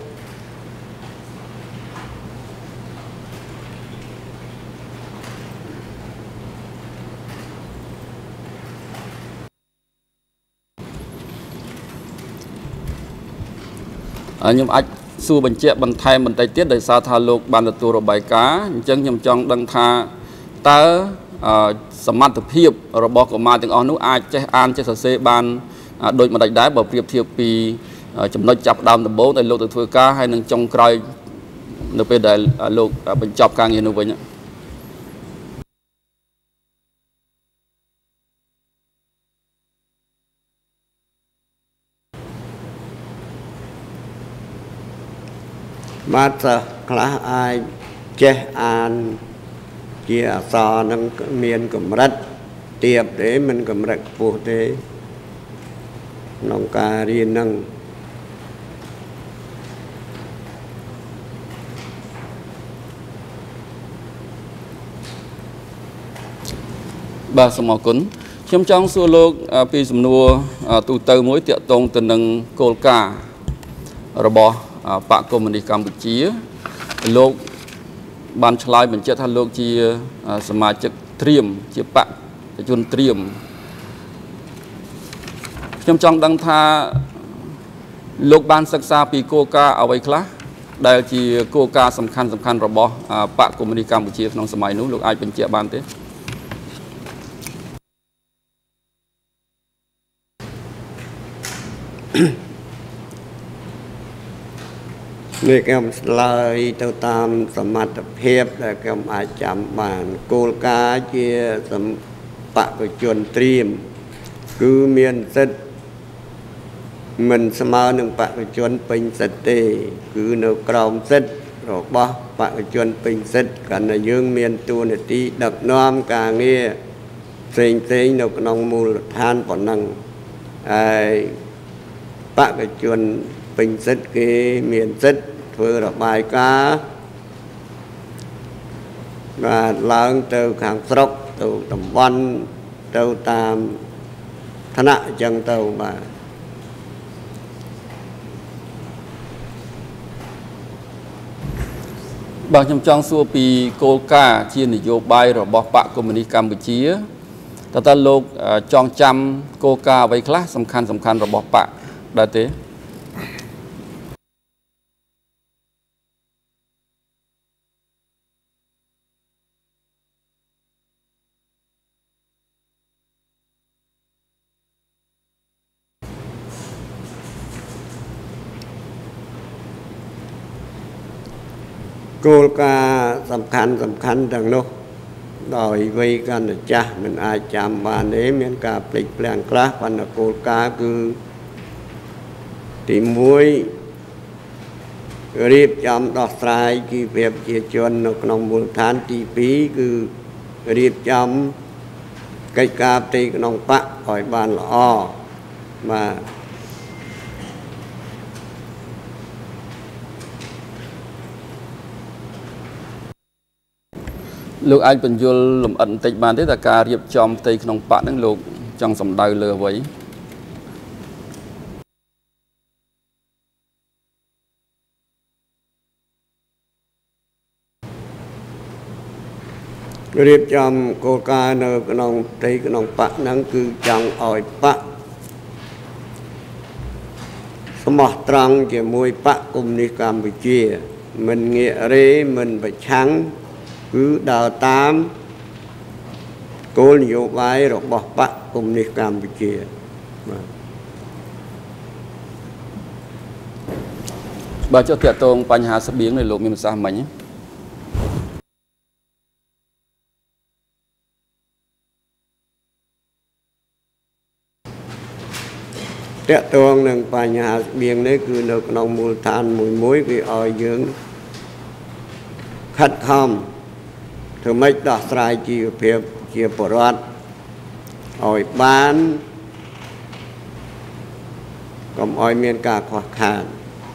ខ្ញុំអាចសួរបញ្ជាក់បន្ថែមបន្តិចទៀតដោយសារថាលោកបានទទួលរបាយការណ៍អញ្ចឹងខ្ញុំចង់ដឹងថាតើសមត្ថភាពរបស់កុមារទាំងអស់នោះអាចចេះអានចេះសរសេរបានដូចម្តេចដែរបើប្រៀបធៀបពីចំណុចចាប់ដើមដំបូងដែលលោកទៅធ្វើការហើយនឹងចុងក្រោយនៅពេលដែលលោកបញ្ចប់ការងារនោះវិញបាទសិស្សខ្លះអាចចេះអានជាអក្សរនឹងមានកម្រិតទាបទេមិនកម្រិតខ្ពស់ទេក្នុងការរៀននឹងបាទសូមអរគុណខ្ញុំចង់សួរលោកពីសំណួរទូទៅមួយទាក់ទងទៅនឹងគោលការណ៍របស់បកកុម្មុយនីសកម្ពុជាលោកបានឆ្លើយបញ្ជាក់ថាលោកជាសមាជិកត្រៀមជាបកជនត្រៀមខ្ញុំចង់ដឹងថាលោកបានសិក្សាពីគោលការណ៍អ្វីខ្លះដែលជាគោលការណ៍សំខាន់សំខាន់របស់បកកុម្មុយនីសកម្ពុជាក្នុងសម័យនោះលោកអាចបញ្ជាក់បានទេនេះខ្ញុំឆ្លើយទៅតាមសមត្ថភាពដែលខ្ញុំអាចចាំបានគោលការណ៍ជាបកជនត្រៀមគឺមានសិទ្ធិមិនស្មើនឹងបព្វជិជនពេញសិទ្ធិទេគឺនៅក្រោមសិទ្ធិរបស់បព្វជិជនពេញសិទ្ធិគ្រាន់តែយើងមានតួនាទីដឹកនាំការងារផ្សេងផ្សេងនៅក្នុងមូលដ្ឋានប៉ុណ្ណឹងហើយបព្វជិជនពេញសិទ្ធិគេមានសិទ្ធិធ្វើរបាយការណ៍បាទឡើងទៅខាងស្រុកទៅតំបន់ទៅតាមឋានៈអញ្ចឹងទៅបាទបាទខ្ញុំចង់សួរពីគោលការណ៍ជានយោបាយរបស់បកកុម្មុយនីសកម្ពុជាតើតើលោកចងចាំគោលការណ៍អ្វីខ្លះសំខាន់សំខាន់របស់បកដែរទេគោលការណ៍សំខាន់សំខាន់ទាំងនោះដោយវ័យកាន់តែចាស់មិនអាចចាំបានទេមានការភ្លេចភ្លាំងខ្លះប៉ុន្តែគោលការណ៍គឺទីមួយរៀបចំដោះស្រាយជីវភាពប្រជាជននៅក្នុងមូលដ្ឋានទីពីរគឺរៀបចំកិច្ចការផ្ទៃក្នុងបកឲ្យបានល្អបាទលោកអាចបញ្យល់លម្អិតបន្តិចបានទេថាការរៀបចំផ្ទៃក្នុងបកហ្នឹងលោកចង់សម្ដៅលើអ្វីរៀបចំគោលការណ៍នៅក្នុងផ្ទៃក្នុងបកហ្នឹងគឺចង់ឲ្យបកស្មោះត្រង់ជាមួយបកកុម្មុយនីសកម្ពុជាមិនងាករេមិនប្រឆាំងគឺដើរតាមគោលនយោបាយរបស់បកកុម្មុយនីសកម្ពុជាបាទបាទចុះតាក់ទងបញ្ហាស្បៀងនេះលោកមានប្រសាសន៍មិញតាក់ទងនឹងបញ្ហាស្បៀងនេះគឺនៅក្នុងមូលដ្ឋានមួយមួយគេឲ្យយើងខិតខំធ្វើម៉េចដោះស្រាយជីវភាពជាបរិវត្តឲ្យបានកុំឲ្យមានការខ្វះខាត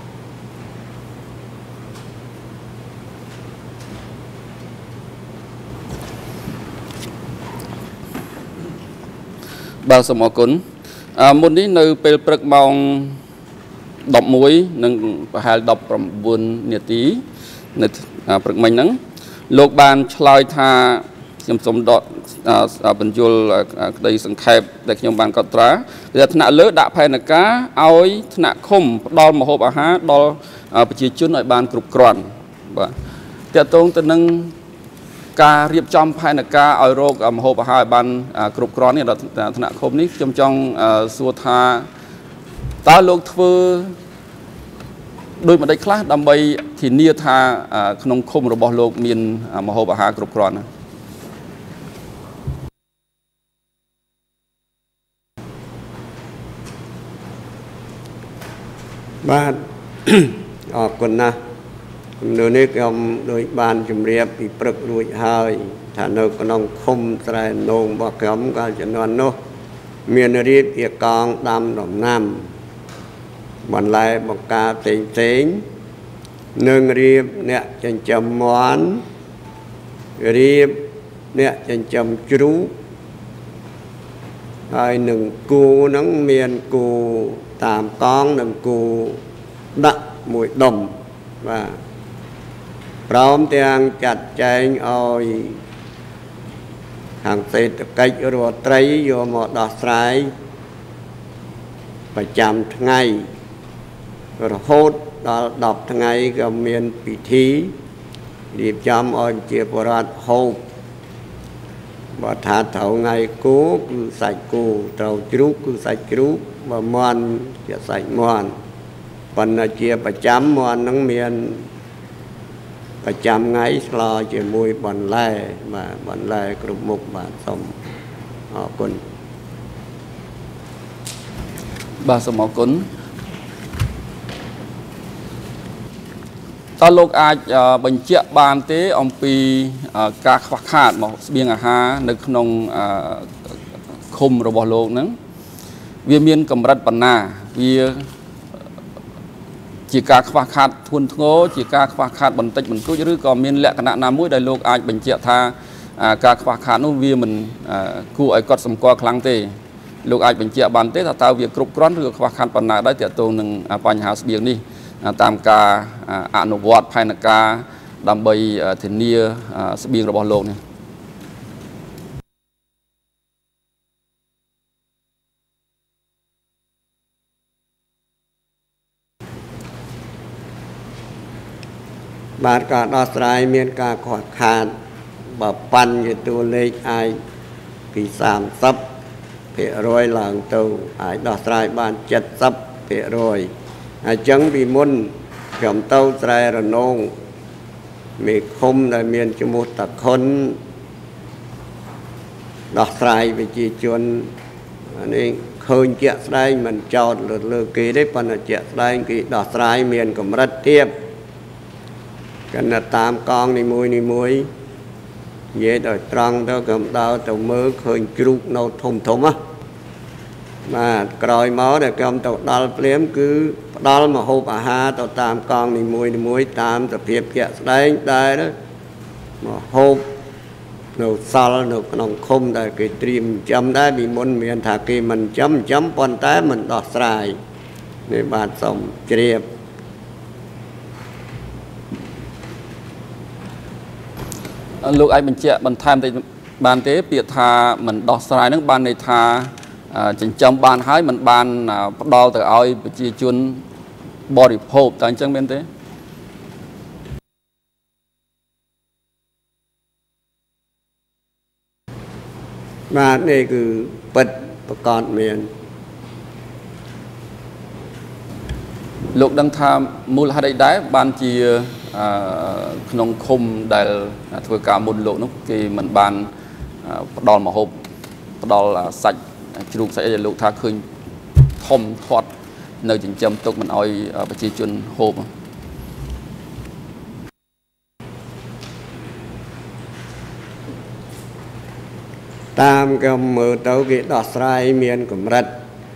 បាទសូមអរគុណអឺមុននេះនៅពេលព្រឹកម៉ោងដប់មួយនិងប្រហែលដប់ប្រាំបួននាទីនៅព្រឹកមិញហ្នឹងលោកបានឆ្លើយថាខ្ញុំសូមដកបញ្យល់ក្តីសង្ខេបដែលខ្ញុំបានកត់ត្រាគឺថ្នាក់លើដាក់ផែនការឲ្យថ្នាក់ឃុំផ្ដល់ម្ហូបអាហារដល់ប្រជាជនឲ្យបានគ្រប់គ្រាន់បាទតកតងទៅនឹងការរៀបចំផែនការឲ្យរកម្ហូបអាហារឲ្យបានគ្រប់គ្រាន់នេះដល់ថ្នាក់ឃុំនេះខ្ញុំចង់សួរថាតើលោកធ្វើដោយម្ដេចខ្លះដើម្បីធានាថាក្នុងឃុំរបស់លោកមានម្ហូបអាហារគ្រប់គ្រាន់ណាបាទអរគុណណាស់នៅនេះខ្ញុំដូចបានជម្រាបពីព្រឹករួចហើយថានៅក្នុងឃុំស្រែនងរបស់ខ្ញុំកាលជំនាន់នោះមានរៀបជាកងដាំដំណាំបន្លែបង្ការផ្សេងផ្សេងនឹងរៀបអ្នកចិញ្ចឹមមាន់រៀបអ្នកចិញ្ចឹមជ្រូកហើយនឹងគូហ្នឹងមានគូតាមកងនិងគូដាក់មួយដុំបាទព្រមទាំងចាត់ចែងឲ្យខាងសេដ្ឋកិច្ចរដ្ឋត្រីយកមកដោះស្រាយប្រចាំថ្ងៃរហូតដល់ដប់ថ្ងៃក៏មានពិធីរៀបចំឲ្យជាបរិវត្តហូបបើថាត្រូវថ្ងៃគោគឺសាច់គោត្រូវជ្រូកគឺសាច់ជ្រូកបើមាន់ជាសាច់មាន់ប៉ុន្តែជាប្រចាំមាន់នឹងមានប្រចាំថ្ងៃស្លោជាមួយបន្លែបាទបន្លែគ្រប់មុខបាទសូមអរគុណបាទសូមអរគុណតើលោកអាចបញ្ជាក់បានទេអំពីការខ្វះខាតមកស្បៀងអាហារនៅក្នុងឃុំរបស់លោកហ្នឹងវាមានកម្រិតប៉ុណ្ណាវាជាការខ្វះខាតធ្ងន់ធ្ងរជាការខ្វះខាតបន្តិចបន្តួចឬក៏មានលក្ខណៈណាមួយដែលលោកអាចបញ្ជាក់ថាការខ្វះខាតនោះវាមិនគួរឲ្យកត់សម្គាល់ខ្លាំងទេលោកអាចបញ្ជាក់បានទេថាតើវាគ្រប់គ្រាន់ឬក៏ខ្វះខាតប៉ុណ្ណាដែរទាក់ទងនឹងបញ្ហាស្បៀងនេះតាមការអនុវត្តផែនការដើម្បីធានាស្បៀងរបស់លោកនេះបាទការដោះស្រាយមានការខ្វះខាតបើប៉ាន់ជាតួលេខអាចពីសាមសិបភាគរយឡើងទៅអាចដោះស្រាយបានเจ็ดสิบភាគរយអញ្ចឹងពីមុនខ្ញុំទៅស្រែរនងមេឃុំដែលមានឈ្មោះតាខុនដោះស្រាយប្រជាជននេះឃើញជាក់ស្ដែងមិនចោតលើលើគេទេប៉ុន្តែជាក់ស្ដែងគេដោះស្រាយមានកម្រិតទាបកណ្ដាតាមកងនីមួយនីមួយនិយាយដល់ត្រង់ទៅខ្ញុំដើរទៅមើលឃើញជ្រូកនៅធំធំណាបាទក្រោយមកដែលខ្ញុំទៅដល់ភ្លាមគឺផ្ដល់ម្ហូបអាហារទៅតាមកងនីមួយនីមួយតាមសភាពជាក់ស្ដែងដែរម្ហូបនៅសល់នៅក្នុងឃុំដែលគេត្រៀមចំដែរពីមុនមានថាគេមិនចំចំប៉ុន្តែមិនដោះស្រាយនេះបាទសូមជ្រាបលោកអាចបញ្ជាក់បន្ថែមតិចបានទេពាក្យថាមិនដោះស្រាយនឹងបានន័យថាចិញ្ចឹមបានហើយមិនបានផ្ដល់ទៅឲ្យប្រជាជនបរិភោគតែអញ្ចឹងមែនទេបាទនេះគឺពិតប្រកបមានលោកដឹងថាមូលហេតុអីដែរបានជាក្នុងឃុំដែលធ្វើការមុនលោកនោះគេមិនបានផ្ដល់ម្ហូបផ្ដល់សាច់ជ្រូកសាច់អីដែលលោកថាឃើញធំធាត់នៅចិញ្ចឹមទុកមិនឲ្យប្រជាជនហូបតាមគេមើលទៅគេដោះស្រាយមានកម្រិត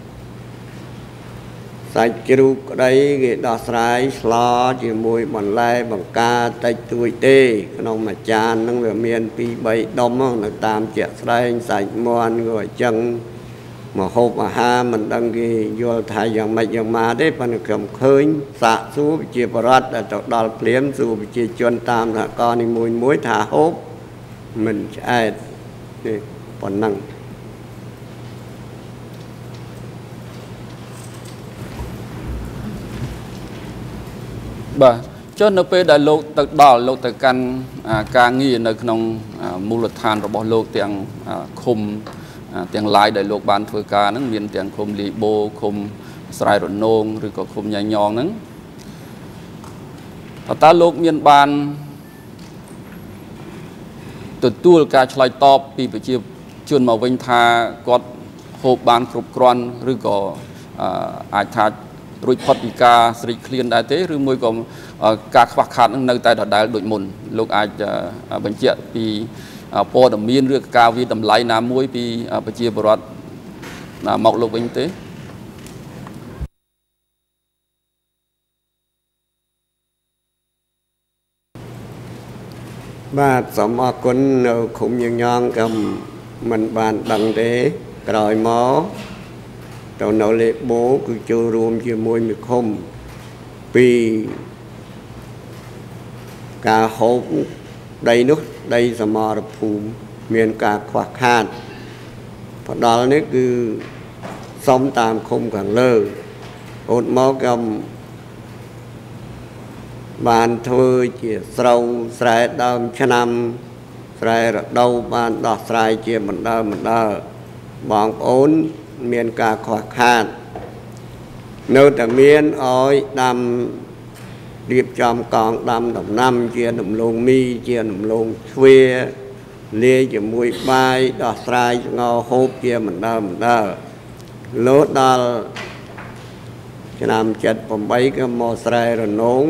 សាច់ជ្រូកក្តីគេដោះស្រាយស្លជាមួយបន្លែបង្ការតិចតួចទេក្នុងមួយចានហ្នឹងវាមានពីរបីដុំនៅតាមជាក់ស្ដែងសាច់មាន់ក៏អញ្ចឹងមកហូបអាហារមិនដឹងគេយល់ថាយ៉ាងម៉េចយ៉ាងម៉ាទេប៉ុន្តែខ្ញុំឃើញសាកសួរប្រជាពលរដ្ឋដែលទៅដល់ភ្លាមសួរប្រជាជនតាមសហគមន៍នីមួយមួយថាហូបមិនឆ្អែតទេប៉ុណ្ណឹងបាទចុះនៅពេលដែលលោកទៅដល់លោកទៅកាន់ការងារនៅក្នុងមូលដ្ឋានរបស់លោកទាំងឃុំទាំងឡាយដែលលោកបានធ្វើការហ្នឹងមានទាំងឃុំលីបូឃុំស្រែរនងឬក៏ឃុំញ៉ៃញងហ្នឹងតើលោកមានបានទទួលការឆ្លើយតបពីប្រជាជនមកវិញថាគាត់ហូបបានគ្រប់គ្រាន់ឬក៏អាចថារួចផុតពីការស្រេកឃ្លានដែរទេឬមួយក៏ការខ្វះខាតនឹងនៅតែដដែលដូចមុនលោកអាចបញ្ជាក់ពីព័ត៌មានឬការវិតម្លៃណាមួយពីប្រជាពលរដ្ឋមកលោកវិញទេបាទសូមអរគុណនៅឃុំញញងក៏មិនបានដឹងទេក្រោយមកទៅនៅលេបូគឺចូលរួមជាមួយមេឃុំពីការហូបដីនោះដីសមរភូមិមានការខ្វះខាតផ្ដល់នេះគឺសុំតាមឃុំខាងលើអូនមកក៏បានធ្វើជាស្រូវស្រែដើមឆ្នាំស្រែរដូវបានដោះស្រាយជាបណ្ដើបណ្ដើបងប្អូនមានការខ្វះខាតនៅតែមានឲ្យដាំរៀបចំកងដាំដំណាំជាដំឡូងមីជាដំឡូងជ្វាលាយជាមួយបាយដោះស្រាយស្ងោហូបជាបណ្ដើបណ្ដើលោដល់ឆ្នាំចិត្តបំបីក៏មកស្រែរនង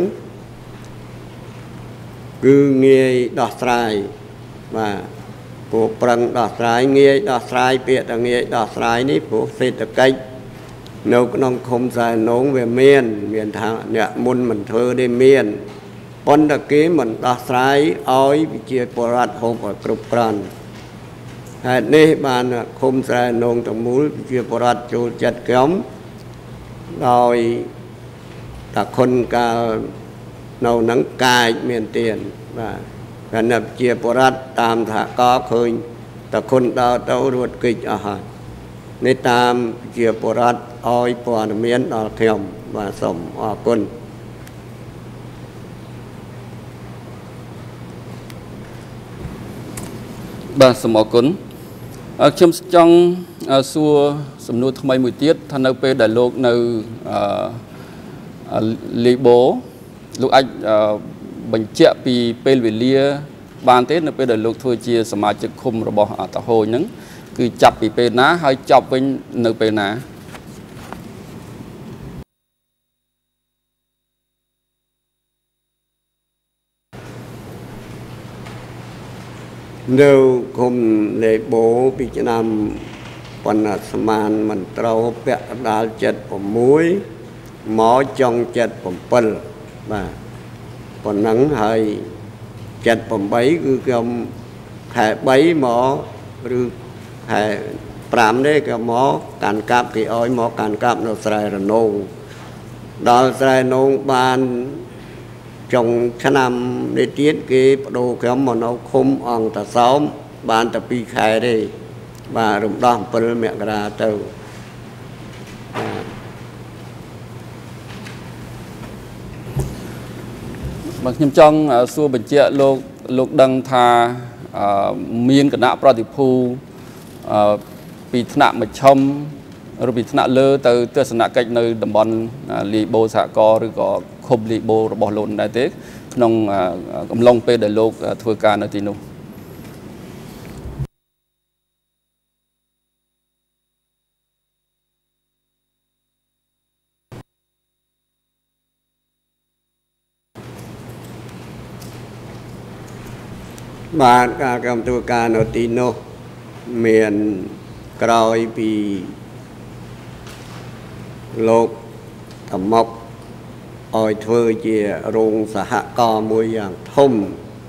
គឺងាយដោះស្រាយបាទព្រោះប្រឹងដោះស្រាយងាយដោះស្រាយពាក្យថាងាយដោះស្រាយនេះព្រោះសេដ្ឋកិច្ចនៅក្នុងឃុំស្រែរនងវាមានមានថាអ្នកមុនមិនធ្វើទេមានប៉ុន្តែគេមិនដោះស្រាយឲ្យប្រជាពលរដ្ឋហូបឲ្យគ្រប់គ្រាន់ហេតុនេះបានឃុំស្រែរនងទាំងមូលប្រជាពលរដ្ឋចូលចិត្តក្រុមដោយតាគុណកាលនៅនឹងកាយមានទៀនបាទគណៈជាបរិបទតាមថាកឃើញតាគុណដើរទៅរួតកិច្ចអស់ហើយនេះតាមជាបរិបទឲ្យព័ត៌មានដល់ខ្ញុំបាទសូមអរគុណបាទសូមអរគុណខ្ញុំចង់សួរសំណួរថ្មីមួយទៀតថានៅពេលដែលលោកនៅលីបូលោកអាចបញ្ជាក់ពីពេលវេលាបានទេនៅពេលដែលលោកធ្វើជាសមាជិកឃុំរបស់តាហូចហ្នឹងគឺចាប់ពីពេលណាហើយចប់វិញនៅពេលណានៅឃុំលេបូពីឆ្នាំបណ្ណស្មានមិនត្រូវពាក់កណ្ដាលចិត្ត៦មកចុងចិត្ត៧បាទប៉ុណ្ណឹងហើយចិត្ត8គឺខ្ញុំខែ3មកឬខែ5នេះក៏មកកាន់កាប់គេឲ្យមកកាន់កាប់នៅស្រែរនងដល់ស្រែរនងបានចុងឆ្នាំនេះទៀតគេបដូរខ្ញុំមកនៅឃុំអង្គតាសោមបានតែពីរខែទេបាទរំដោះ7មករាទៅបាទខ្ញុំចង់សួរបញ្ជាក់លោកលោកដឹងថាមានគណៈប្រតិភូពីថ្នាក់មជ្ឈិមឬពីថ្នាក់លើទៅទស្សនកិច្ចនៅតំបន់លីបូសហករណ៍ឬក៏ឃុំលីបូរបស់លោកដែរទេក្នុងកំឡុងពេលដែលលោកធ្វើការនៅទីនោះបាទការកម្មធ្វើការនៅទីនោះមានក្រោយពីលោកតមុកឲ្យធ្វើជារោងសហករណ៍មួយយ៉ាងធំ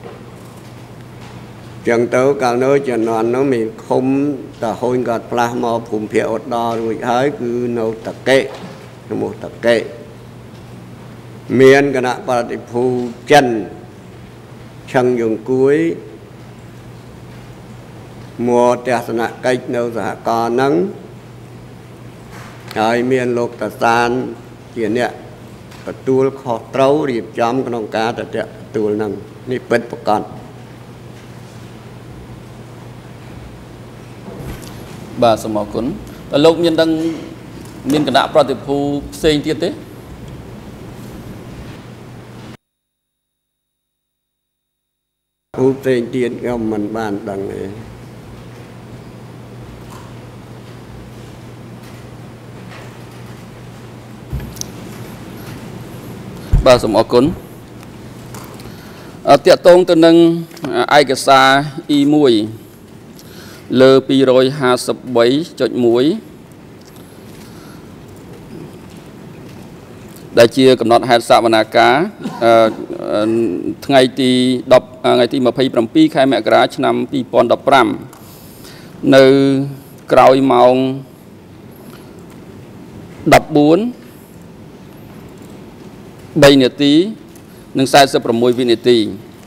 ចឹងទៅកាលនោះជំនាន់នោះមានឃុំតាហូនគាត់ផ្លាស់មកភូមិភាគឧត្តររួចហើយគឺនៅតាកេឈ្មោះតាកេមានគណៈបតិភូចិនឆឹងយង្គួយមកទស្សនកិច្ចនៅសហករណ៍ហ្នឹងហើយមានលោកតាសានជាអ្នកទទួលខុសត្រូវរៀបចំក្នុងការទទួលហ្នឹងនេះពិតប្រកបបាទសូមអរគុណតើលោកមានដឹងមានគណៈប្រតិភូផ្សេងទៀតទេភូផ្សេងទៀតខ្ញុំមិនបានដឹងទេបាទសូមអរគុណតាក់ទងទៅនឹងឯកសារ អ៊ី មួយ លើពីររយហាសិបបីចុចមួយ ដែលជាកំណត់ហេតុសវនាការថ្ងៃទី10ថ្ងៃទីម្ភៃប្រាំពីរខែមករាឆ្នាំពីរពាន់ដប់ប្រាំនៅក្រោយម៉ោងដប់បួន 3នាទីនិងសែសិបប្រាំមួយវិនាទី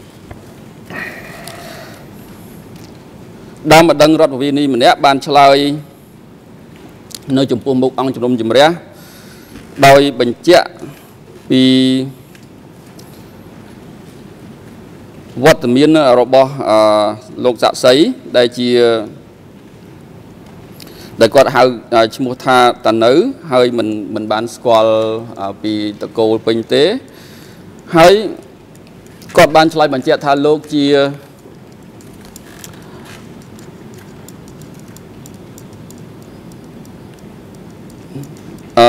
ដើមម្ដងរដ្ឋវិនីម្នាក់បានឆ្លើយនៅចំពោះមុខអង្គជំនុំជម្រះដោយបញ្ជាក់ពីវត្តមានរបស់លោកសាក់សីដែលជាដែលគាត់ហៅឈ្មោះថាតានៅហើយមិនមិនបានស្គាល់ពីតកូលពេញទេហើយគាត់បានឆ្លើយបញ្ជាក់ថាលោកជា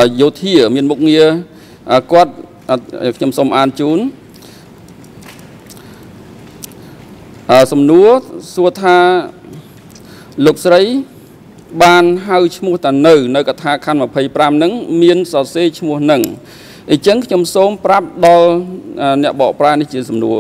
យោធាមានមុខងារគាត់ខ្ញុំសូមអានជូនសំណួរសួរថាលោកស្រីបានហៅឈ្មោះតានៅនៅកថាខណ្ឌម្ភៃប្រាំហ្នឹងមានសរសេរឈ្មោះហ្នឹងអញ្ចឹងខ្ញុំសូមប្រាប់ដល់អ្នកបកប្រែនេះជាសំណួរ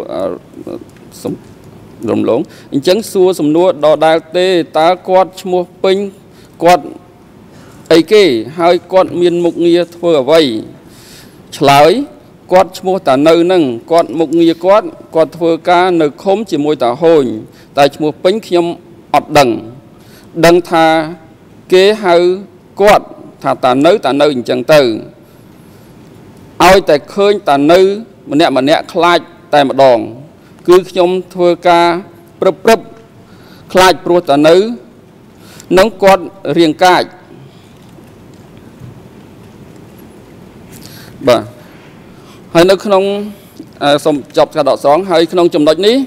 រំលងអញ្ចឹងសួរសំណួរដដែលទេតើគាត់ឈ្មោះពេញគាត់អីគេហើយគាត់មានមុខងារធ្វើអ្វីឆ្លើយគាត់ឈ្មោះតានៅហ្នឹងគាត់មុខងារគាត់គាត់ធ្វើការនៅឃុំជាមួយតាហូនតែឈ្មោះពេញខ្ញុំអត់ដឹងដឹងថាគេហៅគាត់ថាតានៅតានៅអញ្ចឹងទៅឲ្យតែឃើញតានៅម្នាក់ម្នាក់ខ្លាចតែម្ដងគឺខ្ញុំធ្វើការព្រឹបព្រឹបខ្លាចព្រោះតានៅនឹងគាត់រៀងកាចបាទហើយនៅក្នុងសូមចប់ការដកស្រង់ហើយក្នុងចំណុចនេះ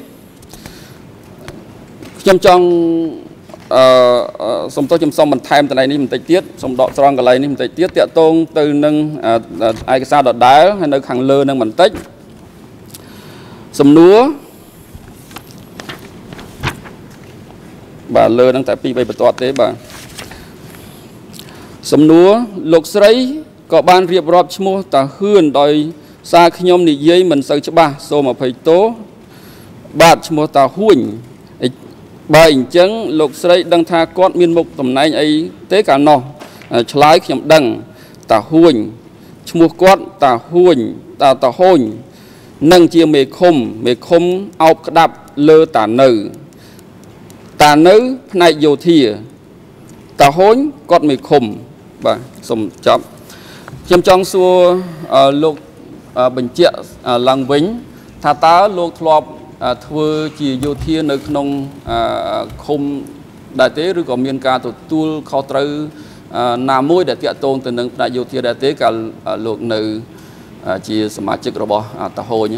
ខ្ញុំចង់អឺសូមទោសខ្ញុំសូមបន្ថែមតំណែងនេះបន្តិចទៀតសូមដកស្រង់កន្លែងនេះបន្តិចទៀតតាក់ទងទៅនឹងឯកសារដដែលហើយនៅខាងលើនឹងបន្តិចសំណួរបាទលើនឹងតែពីរបីបន្ទាត់ទេបាទសំណួរលោកស្រីក៏បានរៀបរាប់ឈ្មោះតាហ៊ឿនដោយសារខ្ញុំនិយាយមិនសូវច្បាស់សូមអភ័យទោសបាទឈ្មោះតាហួញបើអញ្ចឹងលោកស្រីដឹងថាគាត់មានមុខតំណែងអីទេកាលនោះឆ្លើយខ្ញុំដឹងតាហួញឈ្មោះគាត់តាហួញតាតាហូននឹងជាមេឃុំមេឃុំអោបក្តាប់លើតានៅតានៅផ្នែកយោធាតាហូនគាត់មេឃុំបាទសូមចប់ខ្ញុំចង់សួរលោកបញ្ជាក់ឡើងវិញថាតើលោកធ្លាប់ធ្វើជាយោធានៅក្នុងឃុំដែរទេឬក៏មានការទទួលខុសត្រូវណាមួយដែលតាក់ទងទៅនឹងផ្នែកយោធាដែរទេកាលលោកនៅជាសមាជិករបស់តាហូន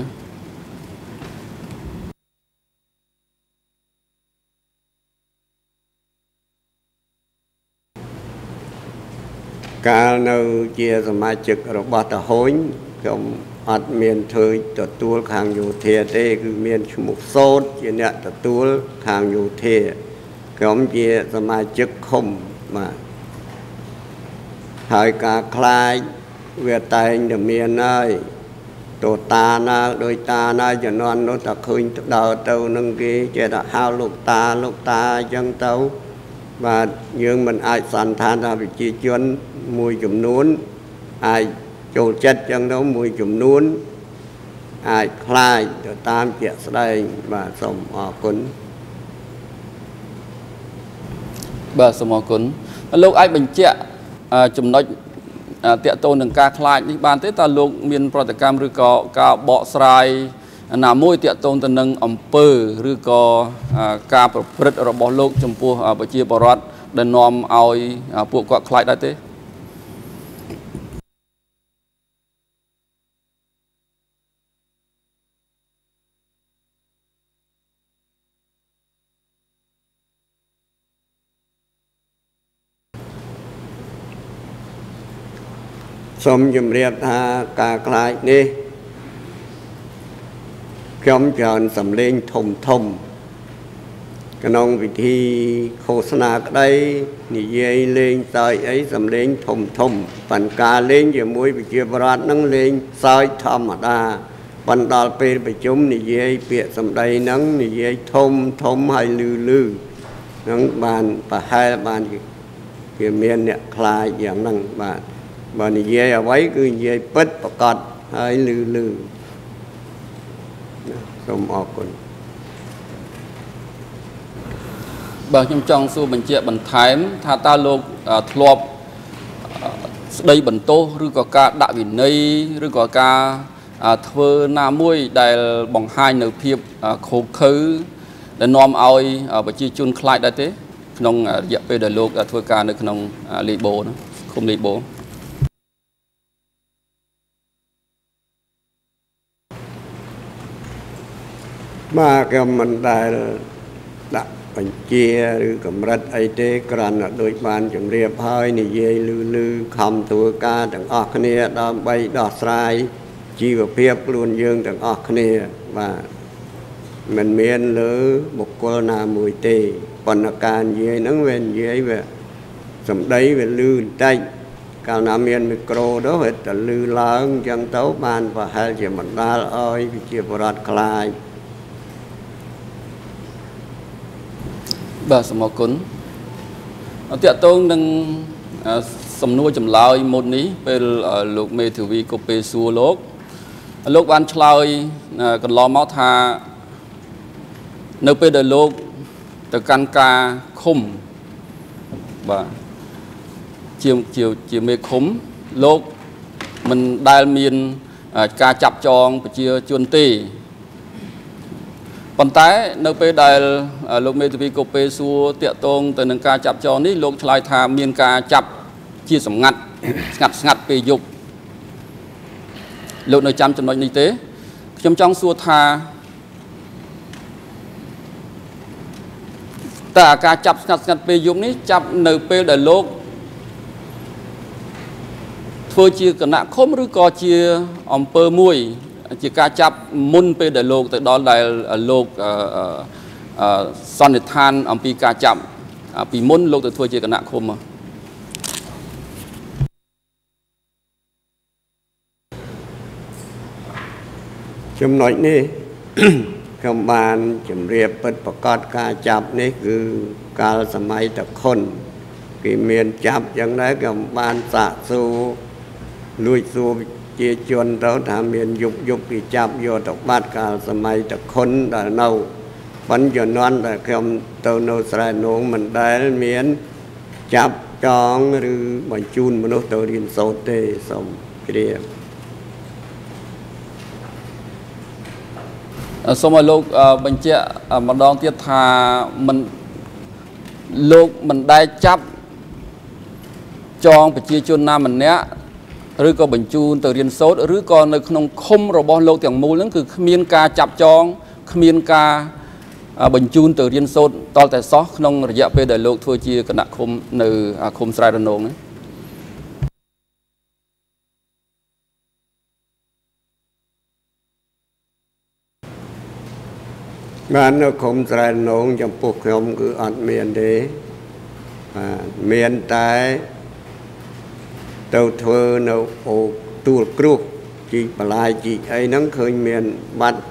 កាលនៅជាសមាជិករបស់តាហូនខ្ញុំអត់មានធ្វើទទួលខាងយោធាទេគឺមានឈ្មោះសោតជាអ្នកទទួលខាងយោធាខ្ញុំជាសមាជិកឃុំបាទហើយការខ្លាចវាតែងតែមានហើយតូតាណាដោយតាណាជំនាន់នោះតែឃើញដើរទៅនឹងគេចេះតែហៅលោកតាលោកតាអញ្ចឹងទៅបាទយើងមិនអាចសន្និដ្ឋានថាប្រជាជនមួយចំនួនអាចចូលចិត្តចឹងទៅមួយចំនួនអាចខ្លាចទៅតាមជាក់ស្ដែងបាទសូមអរគុណបាទសូមអរគុណលោកអាចបញ្ជាក់ចំណុចតាក់ទងនឹងការខ្លាចនេះបានទេតើលោកមានប្រតិកម្មឬក៏ការបកស្រាយណាមួយតាក់ទងទៅនឹងអំពើឬក៏ការប្រព្រឹត្តរបស់លោកចំពោះប្រជាពលរដ្ឋដែលនាំឲ្យពួកគាត់ខ្លាចដែរទេសូមជម្រាបថាការខ្លាចនេះខ្ញុំច្រើនសំឡេងធំធំក្នុងវិធីឃោសនាក្តីនិយាយលេងសើចអីសំឡេងធំធំប៉ុន្តែការលេងជាមួយប្រជាពលរដ្ឋនឹងលេងសើចធម្មតាប៉ុន្តែដល់ពេលប្រជុំនិយាយពាក្យសម្ដីនឹងនិយាយធំធំហើយលឺលឺនឹងបានប្រហែលបានវាមានអ្នកខ្លាចយ៉ាងហ្នឹងបាទបើនិយាយអ្វីគឺនិយាយពិតប្រកបហើយលឺលឺសូមអរគុណបាទខ្ញុំចង់សួរបញ្ជាក់បន្ថែមថាតើលោកធ្លាប់ស្ដីបន្ទោសឬក៏ការដាក់វិន័យឬក៏ការធ្វើណាមួយដែលបង្ហាញនៅភាពខូខើដែលនាំឲ្យប្រជាជនខ្លាចដែរទេក្នុងរយៈពេលដែលលោកធ្វើការនៅក្នុងលីបូនោះឃុំលីបូបាទខ្ញុំមិនដែលដាក់បញ្ជាឬកម្រិតអីទេគ្រាន់តែដូចបានជម្រាបហើយនិយាយលឺលឺខំធ្វើការទាំងអស់គ្នាដើម្បីដោះស្រាយជីវភាពខ្លួនយើងទាំងអស់គ្នាបាទមិនមានលើបុគ្គលណាមួយទេប៉ុន្តែការនិយាយហ្នឹងវានិយាយវាសម្ដីវាលឺបន្តិចកាលណាមានមីក្រូទៅវាទៅលឺឡើងអញ្ចឹងទៅបានប្រហែលជាបណ្ដាលឲ្យប្រជាពលរដ្ឋខ្លាចបាទសូមអរគុណតកតងនឹងសំណួរចម្លើយមុននេះពេលលោកមេធាវីកូពេសួរលោកលោកបានឆ្លើយកន្លងមកថានៅពេលដែលលោកទៅកាន់ការឃុំបាទជាជាជាមេឃុំលោកមិនដែលមានការចាប់ចងប្រជាជនទេប៉ុន្តែនៅពេលដែលលោកមេធាវីកូពេសួរតាក់ទងទៅនឹងការចាប់ចងនេះលោកឆ្លើយថាមានការចាប់ជាសម្ងាត់ស្ងាត់ស្ងាត់ពេលយប់លោកនៅចាំចំណុចនេះទេខ្ញុំចង់សួរថាតើការចាប់ស្ងាត់ស្ងាត់ពេលយប់នេះចាប់នៅពេលដែលលោកធ្វើជាគណៈឃុំឬក៏ជាអង្គើមួយជាការចាប់មុនពេលដែលលោកទៅដល់ដែលលោកសន្និដ្ឋានអំពីការចាប់ពីមុនលោកទៅធ្វើជាគណៈឃុំចំណុចនេះខ្ញុំបានជម្រាបពិតប្រកបការចាប់នេះគឺកាលសម័យតខុនគេមានចាប់យ៉ាងណាក៏បានសាកសួរលួចសួរជាជនទៅថាមានយុបយុបគេចាប់យកទៅបាត់កាលសម័យតខុនដែលនៅបញ្ញនន់ដែលខ្ញុំទៅនៅស្រែនងមិនដែលមានចាប់ចងឬបញ្ជូនមនុស្សទៅរៀនសូត្រទេសូមជ្រាបសូមឲ្យលោកបញ្ជាក់ម្ដងទៀតថាមិនលោកមិនដែលចាប់ចងប្រជាជនណាម្នាក់ឬក៏បញ្ជូនទៅរៀនសូត្រឬក៏នៅក្នុងឃុំរបស់លោកទាំងមូលហ្នឹងគឺគ្មានការចាប់ចងគ្មានការបញ្ជូនទៅរៀនសូត្រតលតែសោះក្នុងរយៈពេលដែលលោកធ្វើជាគណៈឃុំនៅឃុំស្រែរនងហ្នឹងបាននៅឃុំស្រែរនងចំពោះខ្ញុំគឺអត់មានទេបាទមានតែទៅធ្វើនៅអូទួលគ្រួសជីកបន្លាយជីកអីហ្នឹងឃើញមានបាត់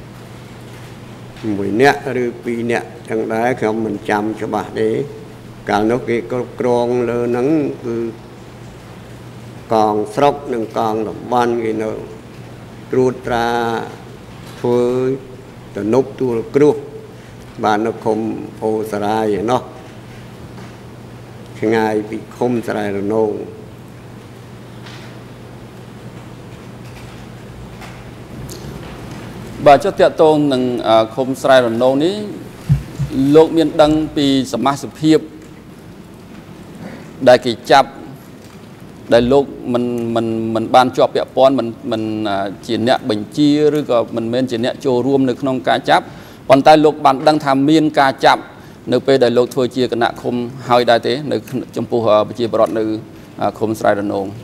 មួយនាក់ឬពីរនាក់ចឹងដែរខ្ញុំមិនចាំច្បាស់ទេកាលនោះគេគ្រប់គ្រងលើហ្នឹងគឺកងស្រុកនិងកងតំបន់គេនៅត្រួតត្រាធ្វើទំនប់ទួលគ្រួសបាននៅឃុំអូសារាយឯណោះឆ្ងាយពីឃុំស្រែរនងបាទចុះតាក់ទងនឹងឃុំស្រែរនងនេះលោកមានដឹងពីសមាជិកភាពដែលគេចាប់ដែលលោកមិនមិនមិនបានជាប់ពាក់ព័ន្ធមិនមិនជាអ្នកបញ្ជាឬក៏មិនមែនជាអ្នកចូលរួមនៅក្នុងការចាប់ប៉ុន្តែលោកបានដឹងថាមានការចាប់នៅពេលដែលលោកធ្វើជាគណៈឃុំហើយដែរទេនៅចំពោះប្រជាពលរដ្ឋនៅឃុំស្រែរនង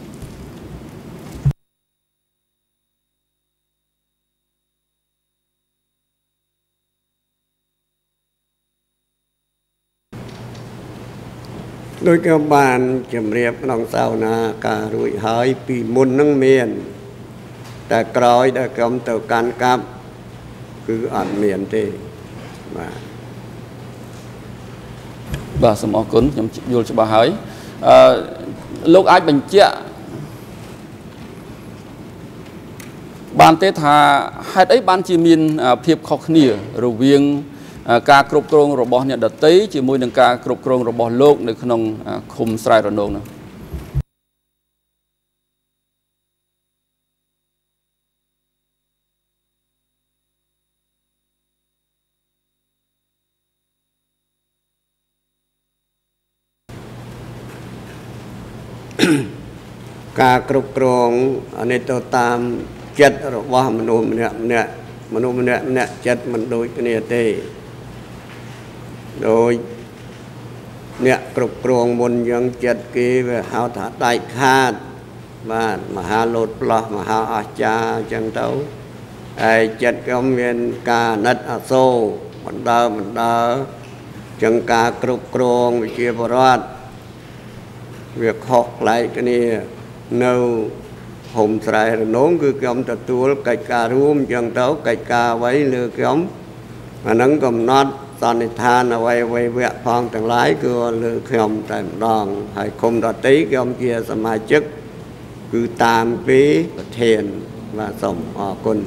ដោយក៏បានជម្រាបក្នុងសាវនាការរួចហើយពីមុននឹងមានតែក្រោយដែលខ្ញុំទៅកាន់កាប់គឺអត់មានទេបាទបាទសូមអរគុណខ្ញុំយល់ច្បាស់ហើយអឺលោកអាចបញ្ជាក់បានទេថាហេតុអីបានជាមានភាពខុសគ្នារវាងការគ្រប់គ្រងរបស់អ្នកដទៃជាមួយនឹងការគ្រប់គ្រងរបស់លោកនៅក្នុងឃុំស្រែរនងនោះការគ្រប់គ្រងអានេះទៅតាមចិត្តរបស់មនុស្សម្នាក់ម្នាក់មនុស្សម្នាក់ម្នាក់ចិត្តមិនដូចគ្នាទេโดยเนี่ยกรุบกรวงบนยังจัดกีvề hào thả đại khát và mà hà lột lọ mà hàอาจาจังเต้าไอ้จัดก็มีกานัดอาโซมันดามันดาจังกากรุบกรวงวิเชียรรอดเวียกหอกไหลกันนี่เนื้อห่มใส่โน้มคือก้มตะตัวไก่การุมจังเต้าไก่กาไว้เลือกก้มอันนั้นก็นอดตอนในทานเอาไว้ไว้เวะพองต่างหลายคือเลือกก้มแต่ดองให้คมดอตีก้มเกียสมาชิกคือตามปีประเทศvàส่งออกคน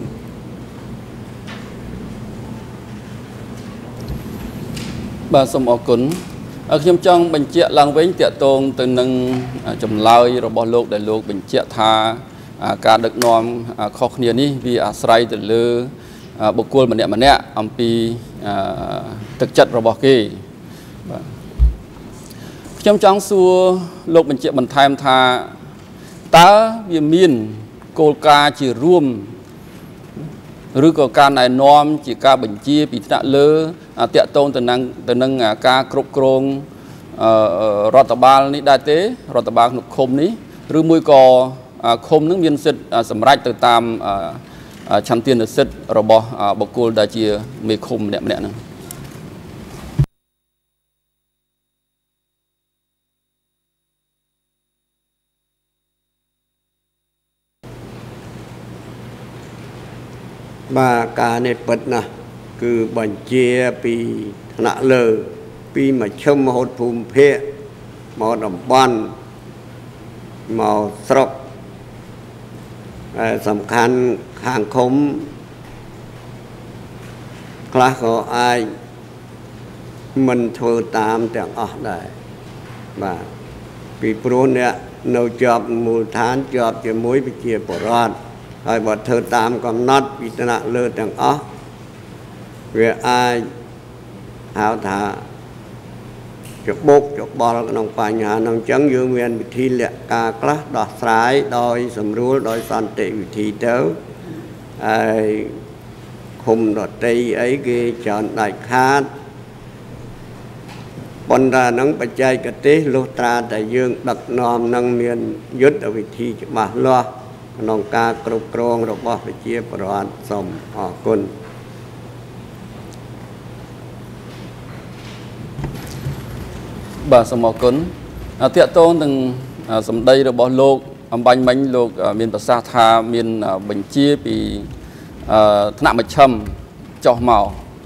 បាទសូមអរគុណខ្ញុំចង់បញ្ជាក់ឡើងវិញតាក់ទងទៅនឹងចម្លើយរបស់លោកដែលលោកបញ្ជាក់ថាការដឹកនាំខុសគ្នានេះវាអាស្រ័យទៅលើបុគ្គលម្នាក់ម្នាក់អំពីទឹកចិត្តរបស់គេបាទខ្ញុំចង់សួរលោកបញ្ជាក់បន្ថែមថាតើវាមានគោលការណ៍ជារួមឬក៏ការណែនាំជាការបញ្ជាពីថ្នាក់លើតាក់ទងទៅនឹងទៅនឹងការគ្រប់គ្រងរដ្ឋបាលនេះដែរទេរដ្ឋបាលក្នុងឃុំនេះឬមួយក៏ឃុំនឹងមានសិទ្ធិសម្រេចទៅតាមឆន្ទានុសិទ្ធិរបស់បុគ្គលដែលជាមេឃុំម្នាក់ម្នាក់ហ្នឹងបាទការនេះពិតណាស់គឺបញ្ជាពីថ្នាក់លើពីមជ្ឈមមហូតភូមិភាគមកតំបន់មកស្រុកសំខាន់ខាងឃុំខ្លះក៏អាចមិនធ្វើតាមទាំងអស់ដែរបាទពីព្រោះអ្នកនៅជាប់មូលដ្ឋានជាប់ជាមួយប្រជាពលរដ្ឋហើយបើធ្វើតាមកំណត់ពីថ្នាក់លើទាំងអស់វាអាចហៅថាច្បុកច្បល់ក្នុងបញ្ហាហ្នឹងអញ្ចឹងយើងមានវិធីលក្ខការខ្លះដោះស្រាយដោយសម្រួលដោយសន្តិវិធីទៅហើយឃុំដតីអីគេច្រើនដាច់ខាតប៉ុន្តែហ្នឹងបច្ចេកទេសលុះត្រាតែយើងដឹកនាំនឹងមានយុទ្ធវិធីច្បាស់លាស់ក្នុងការគ្រប់គ្រងរបស់ប្រជាពលរដ្ឋសូមអរគុណបាទសូមអរគុណតាក់ទងនឹងសម្ដីរបស់លោកអំបញ្ញមិញលោកមានប្រសាសន៍ថាមានបញ្ជាពីថ្នាក់មជ្ឈិមចុះមក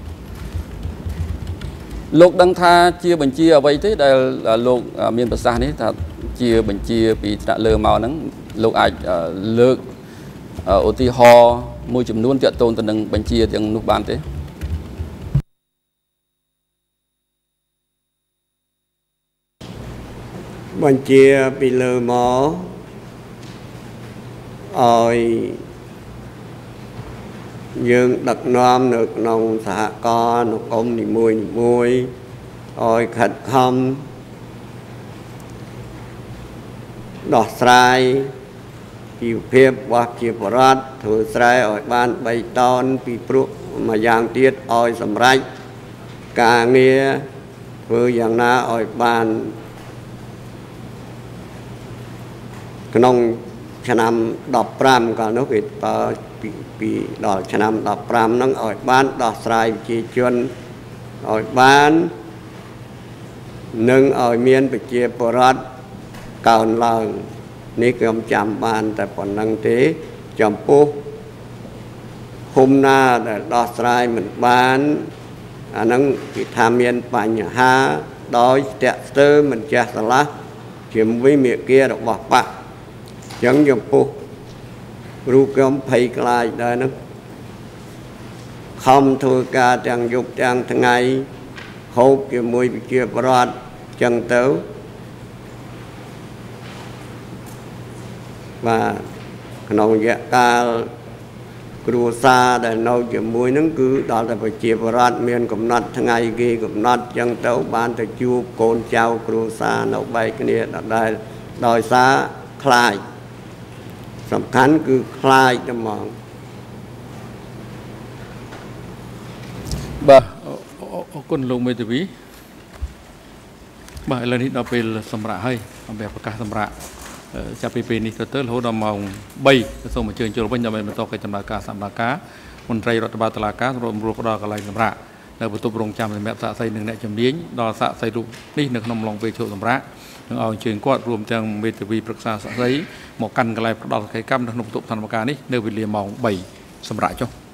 លោកដឹងថាជាបញ្ជាអ្វីទេដែលលោកមានប្រសាសន៍នេះថាជាបញ្ជាពីថ្នាក់លើមកហ្នឹងលោកអាចលើកឧទាហរណ៍មួយចំនួនតាក់ទងទៅនឹងបញ្ជាទាំងនោះបានទេបញ្ជាពីលើមកឲ្យយើងដឹកនាំនៅក្នុងសហគមន៍នៅក្រុមនីមួយនីមួយឲ្យខិតខំដោះស្រាយជីវភាពរបស់ជាបរិបទធ្វើស្រែឲ្យបានបីតោនពីព្រោះមួយយ៉ាងទៀតឲ្យសម្រេចការងារធ្វើយ៉ាងណាឲ្យបានក្នុងឆ្នាំដប់ប្រាំកាលនោះគេបើពីដល់ឆ្នាំដប់ប្រាំហ្នឹងឲ្យបានដោះស្រាយប្រជាជនឲ្យបាននឹងឲ្យមានប្រជាពលរដ្ឋកើនឡើងនេះខ្ញុំចាំបានតែប៉ុណ្្នឹងទេចំពោះឃុំណាដែលដោះស្រាយមិនបានអាហ្នឹងគេថាមានបញ្ហាដោយស្ទាក់ស្ទើរមិនចេះស្រឡះជាមួយមេគារបស់បកចឹងចំពោះរូបខ្ញុំភ័យខ្លាចដែរហ្នឹងខំធ្វើការទាំងយប់ទាំងថ្ងៃហូបជាមួយប្រជាពលរដ្ឋចឹងទៅបាទក្នុងរយៈកាលគ្រួសារដែលនៅជាមួយនឹងគឺដល់តែប្រជាពលរដ្ឋមានកំណត់ថ្ងៃគេកំណត់ចឹងទៅបានទៅជួបកូនចៅគ្រួសារនៅបែកគ្នាដដែលដោយសារខ្លាចសំខាន់គឺខ្លាចតែហ្មងបាទអរគុណលោកមេធាវីបាទឥឡូវនេះដល់ពេលសម្រាប់ហើយអំពីប្រកាសសម្រាប់ចាប់ពីពេលនេះទៅទៅរហូតដល់ម៉ោង3សូមអញ្ជើញចូលវិញដើម្បីបន្តកិច្ចដំណើរការសម្រាប់ការមន្ត្រីរដ្ឋបាលតុលាការរួមរួបផ្ដល់កន្លែងសម្រាប់នៅបន្ទប់រងចាំសម្រាប់សាក្សីនិងអ្នកជំនាញដល់សាក្សីរូបនេះនៅក្នុងឡុងពេលជោគសម្រាប់នឹងឲ្យអញ្ជើញគាត់រួមទាំងមេធាវីប្រឹក្សាសាក្សីមកកាន់កន្លែងផ្ដល់សក្ខីកម្មនៅក្នុងបន្ទប់ធម្មការនេះនៅវេលាម៉ោង3សម្រាប់ចុះ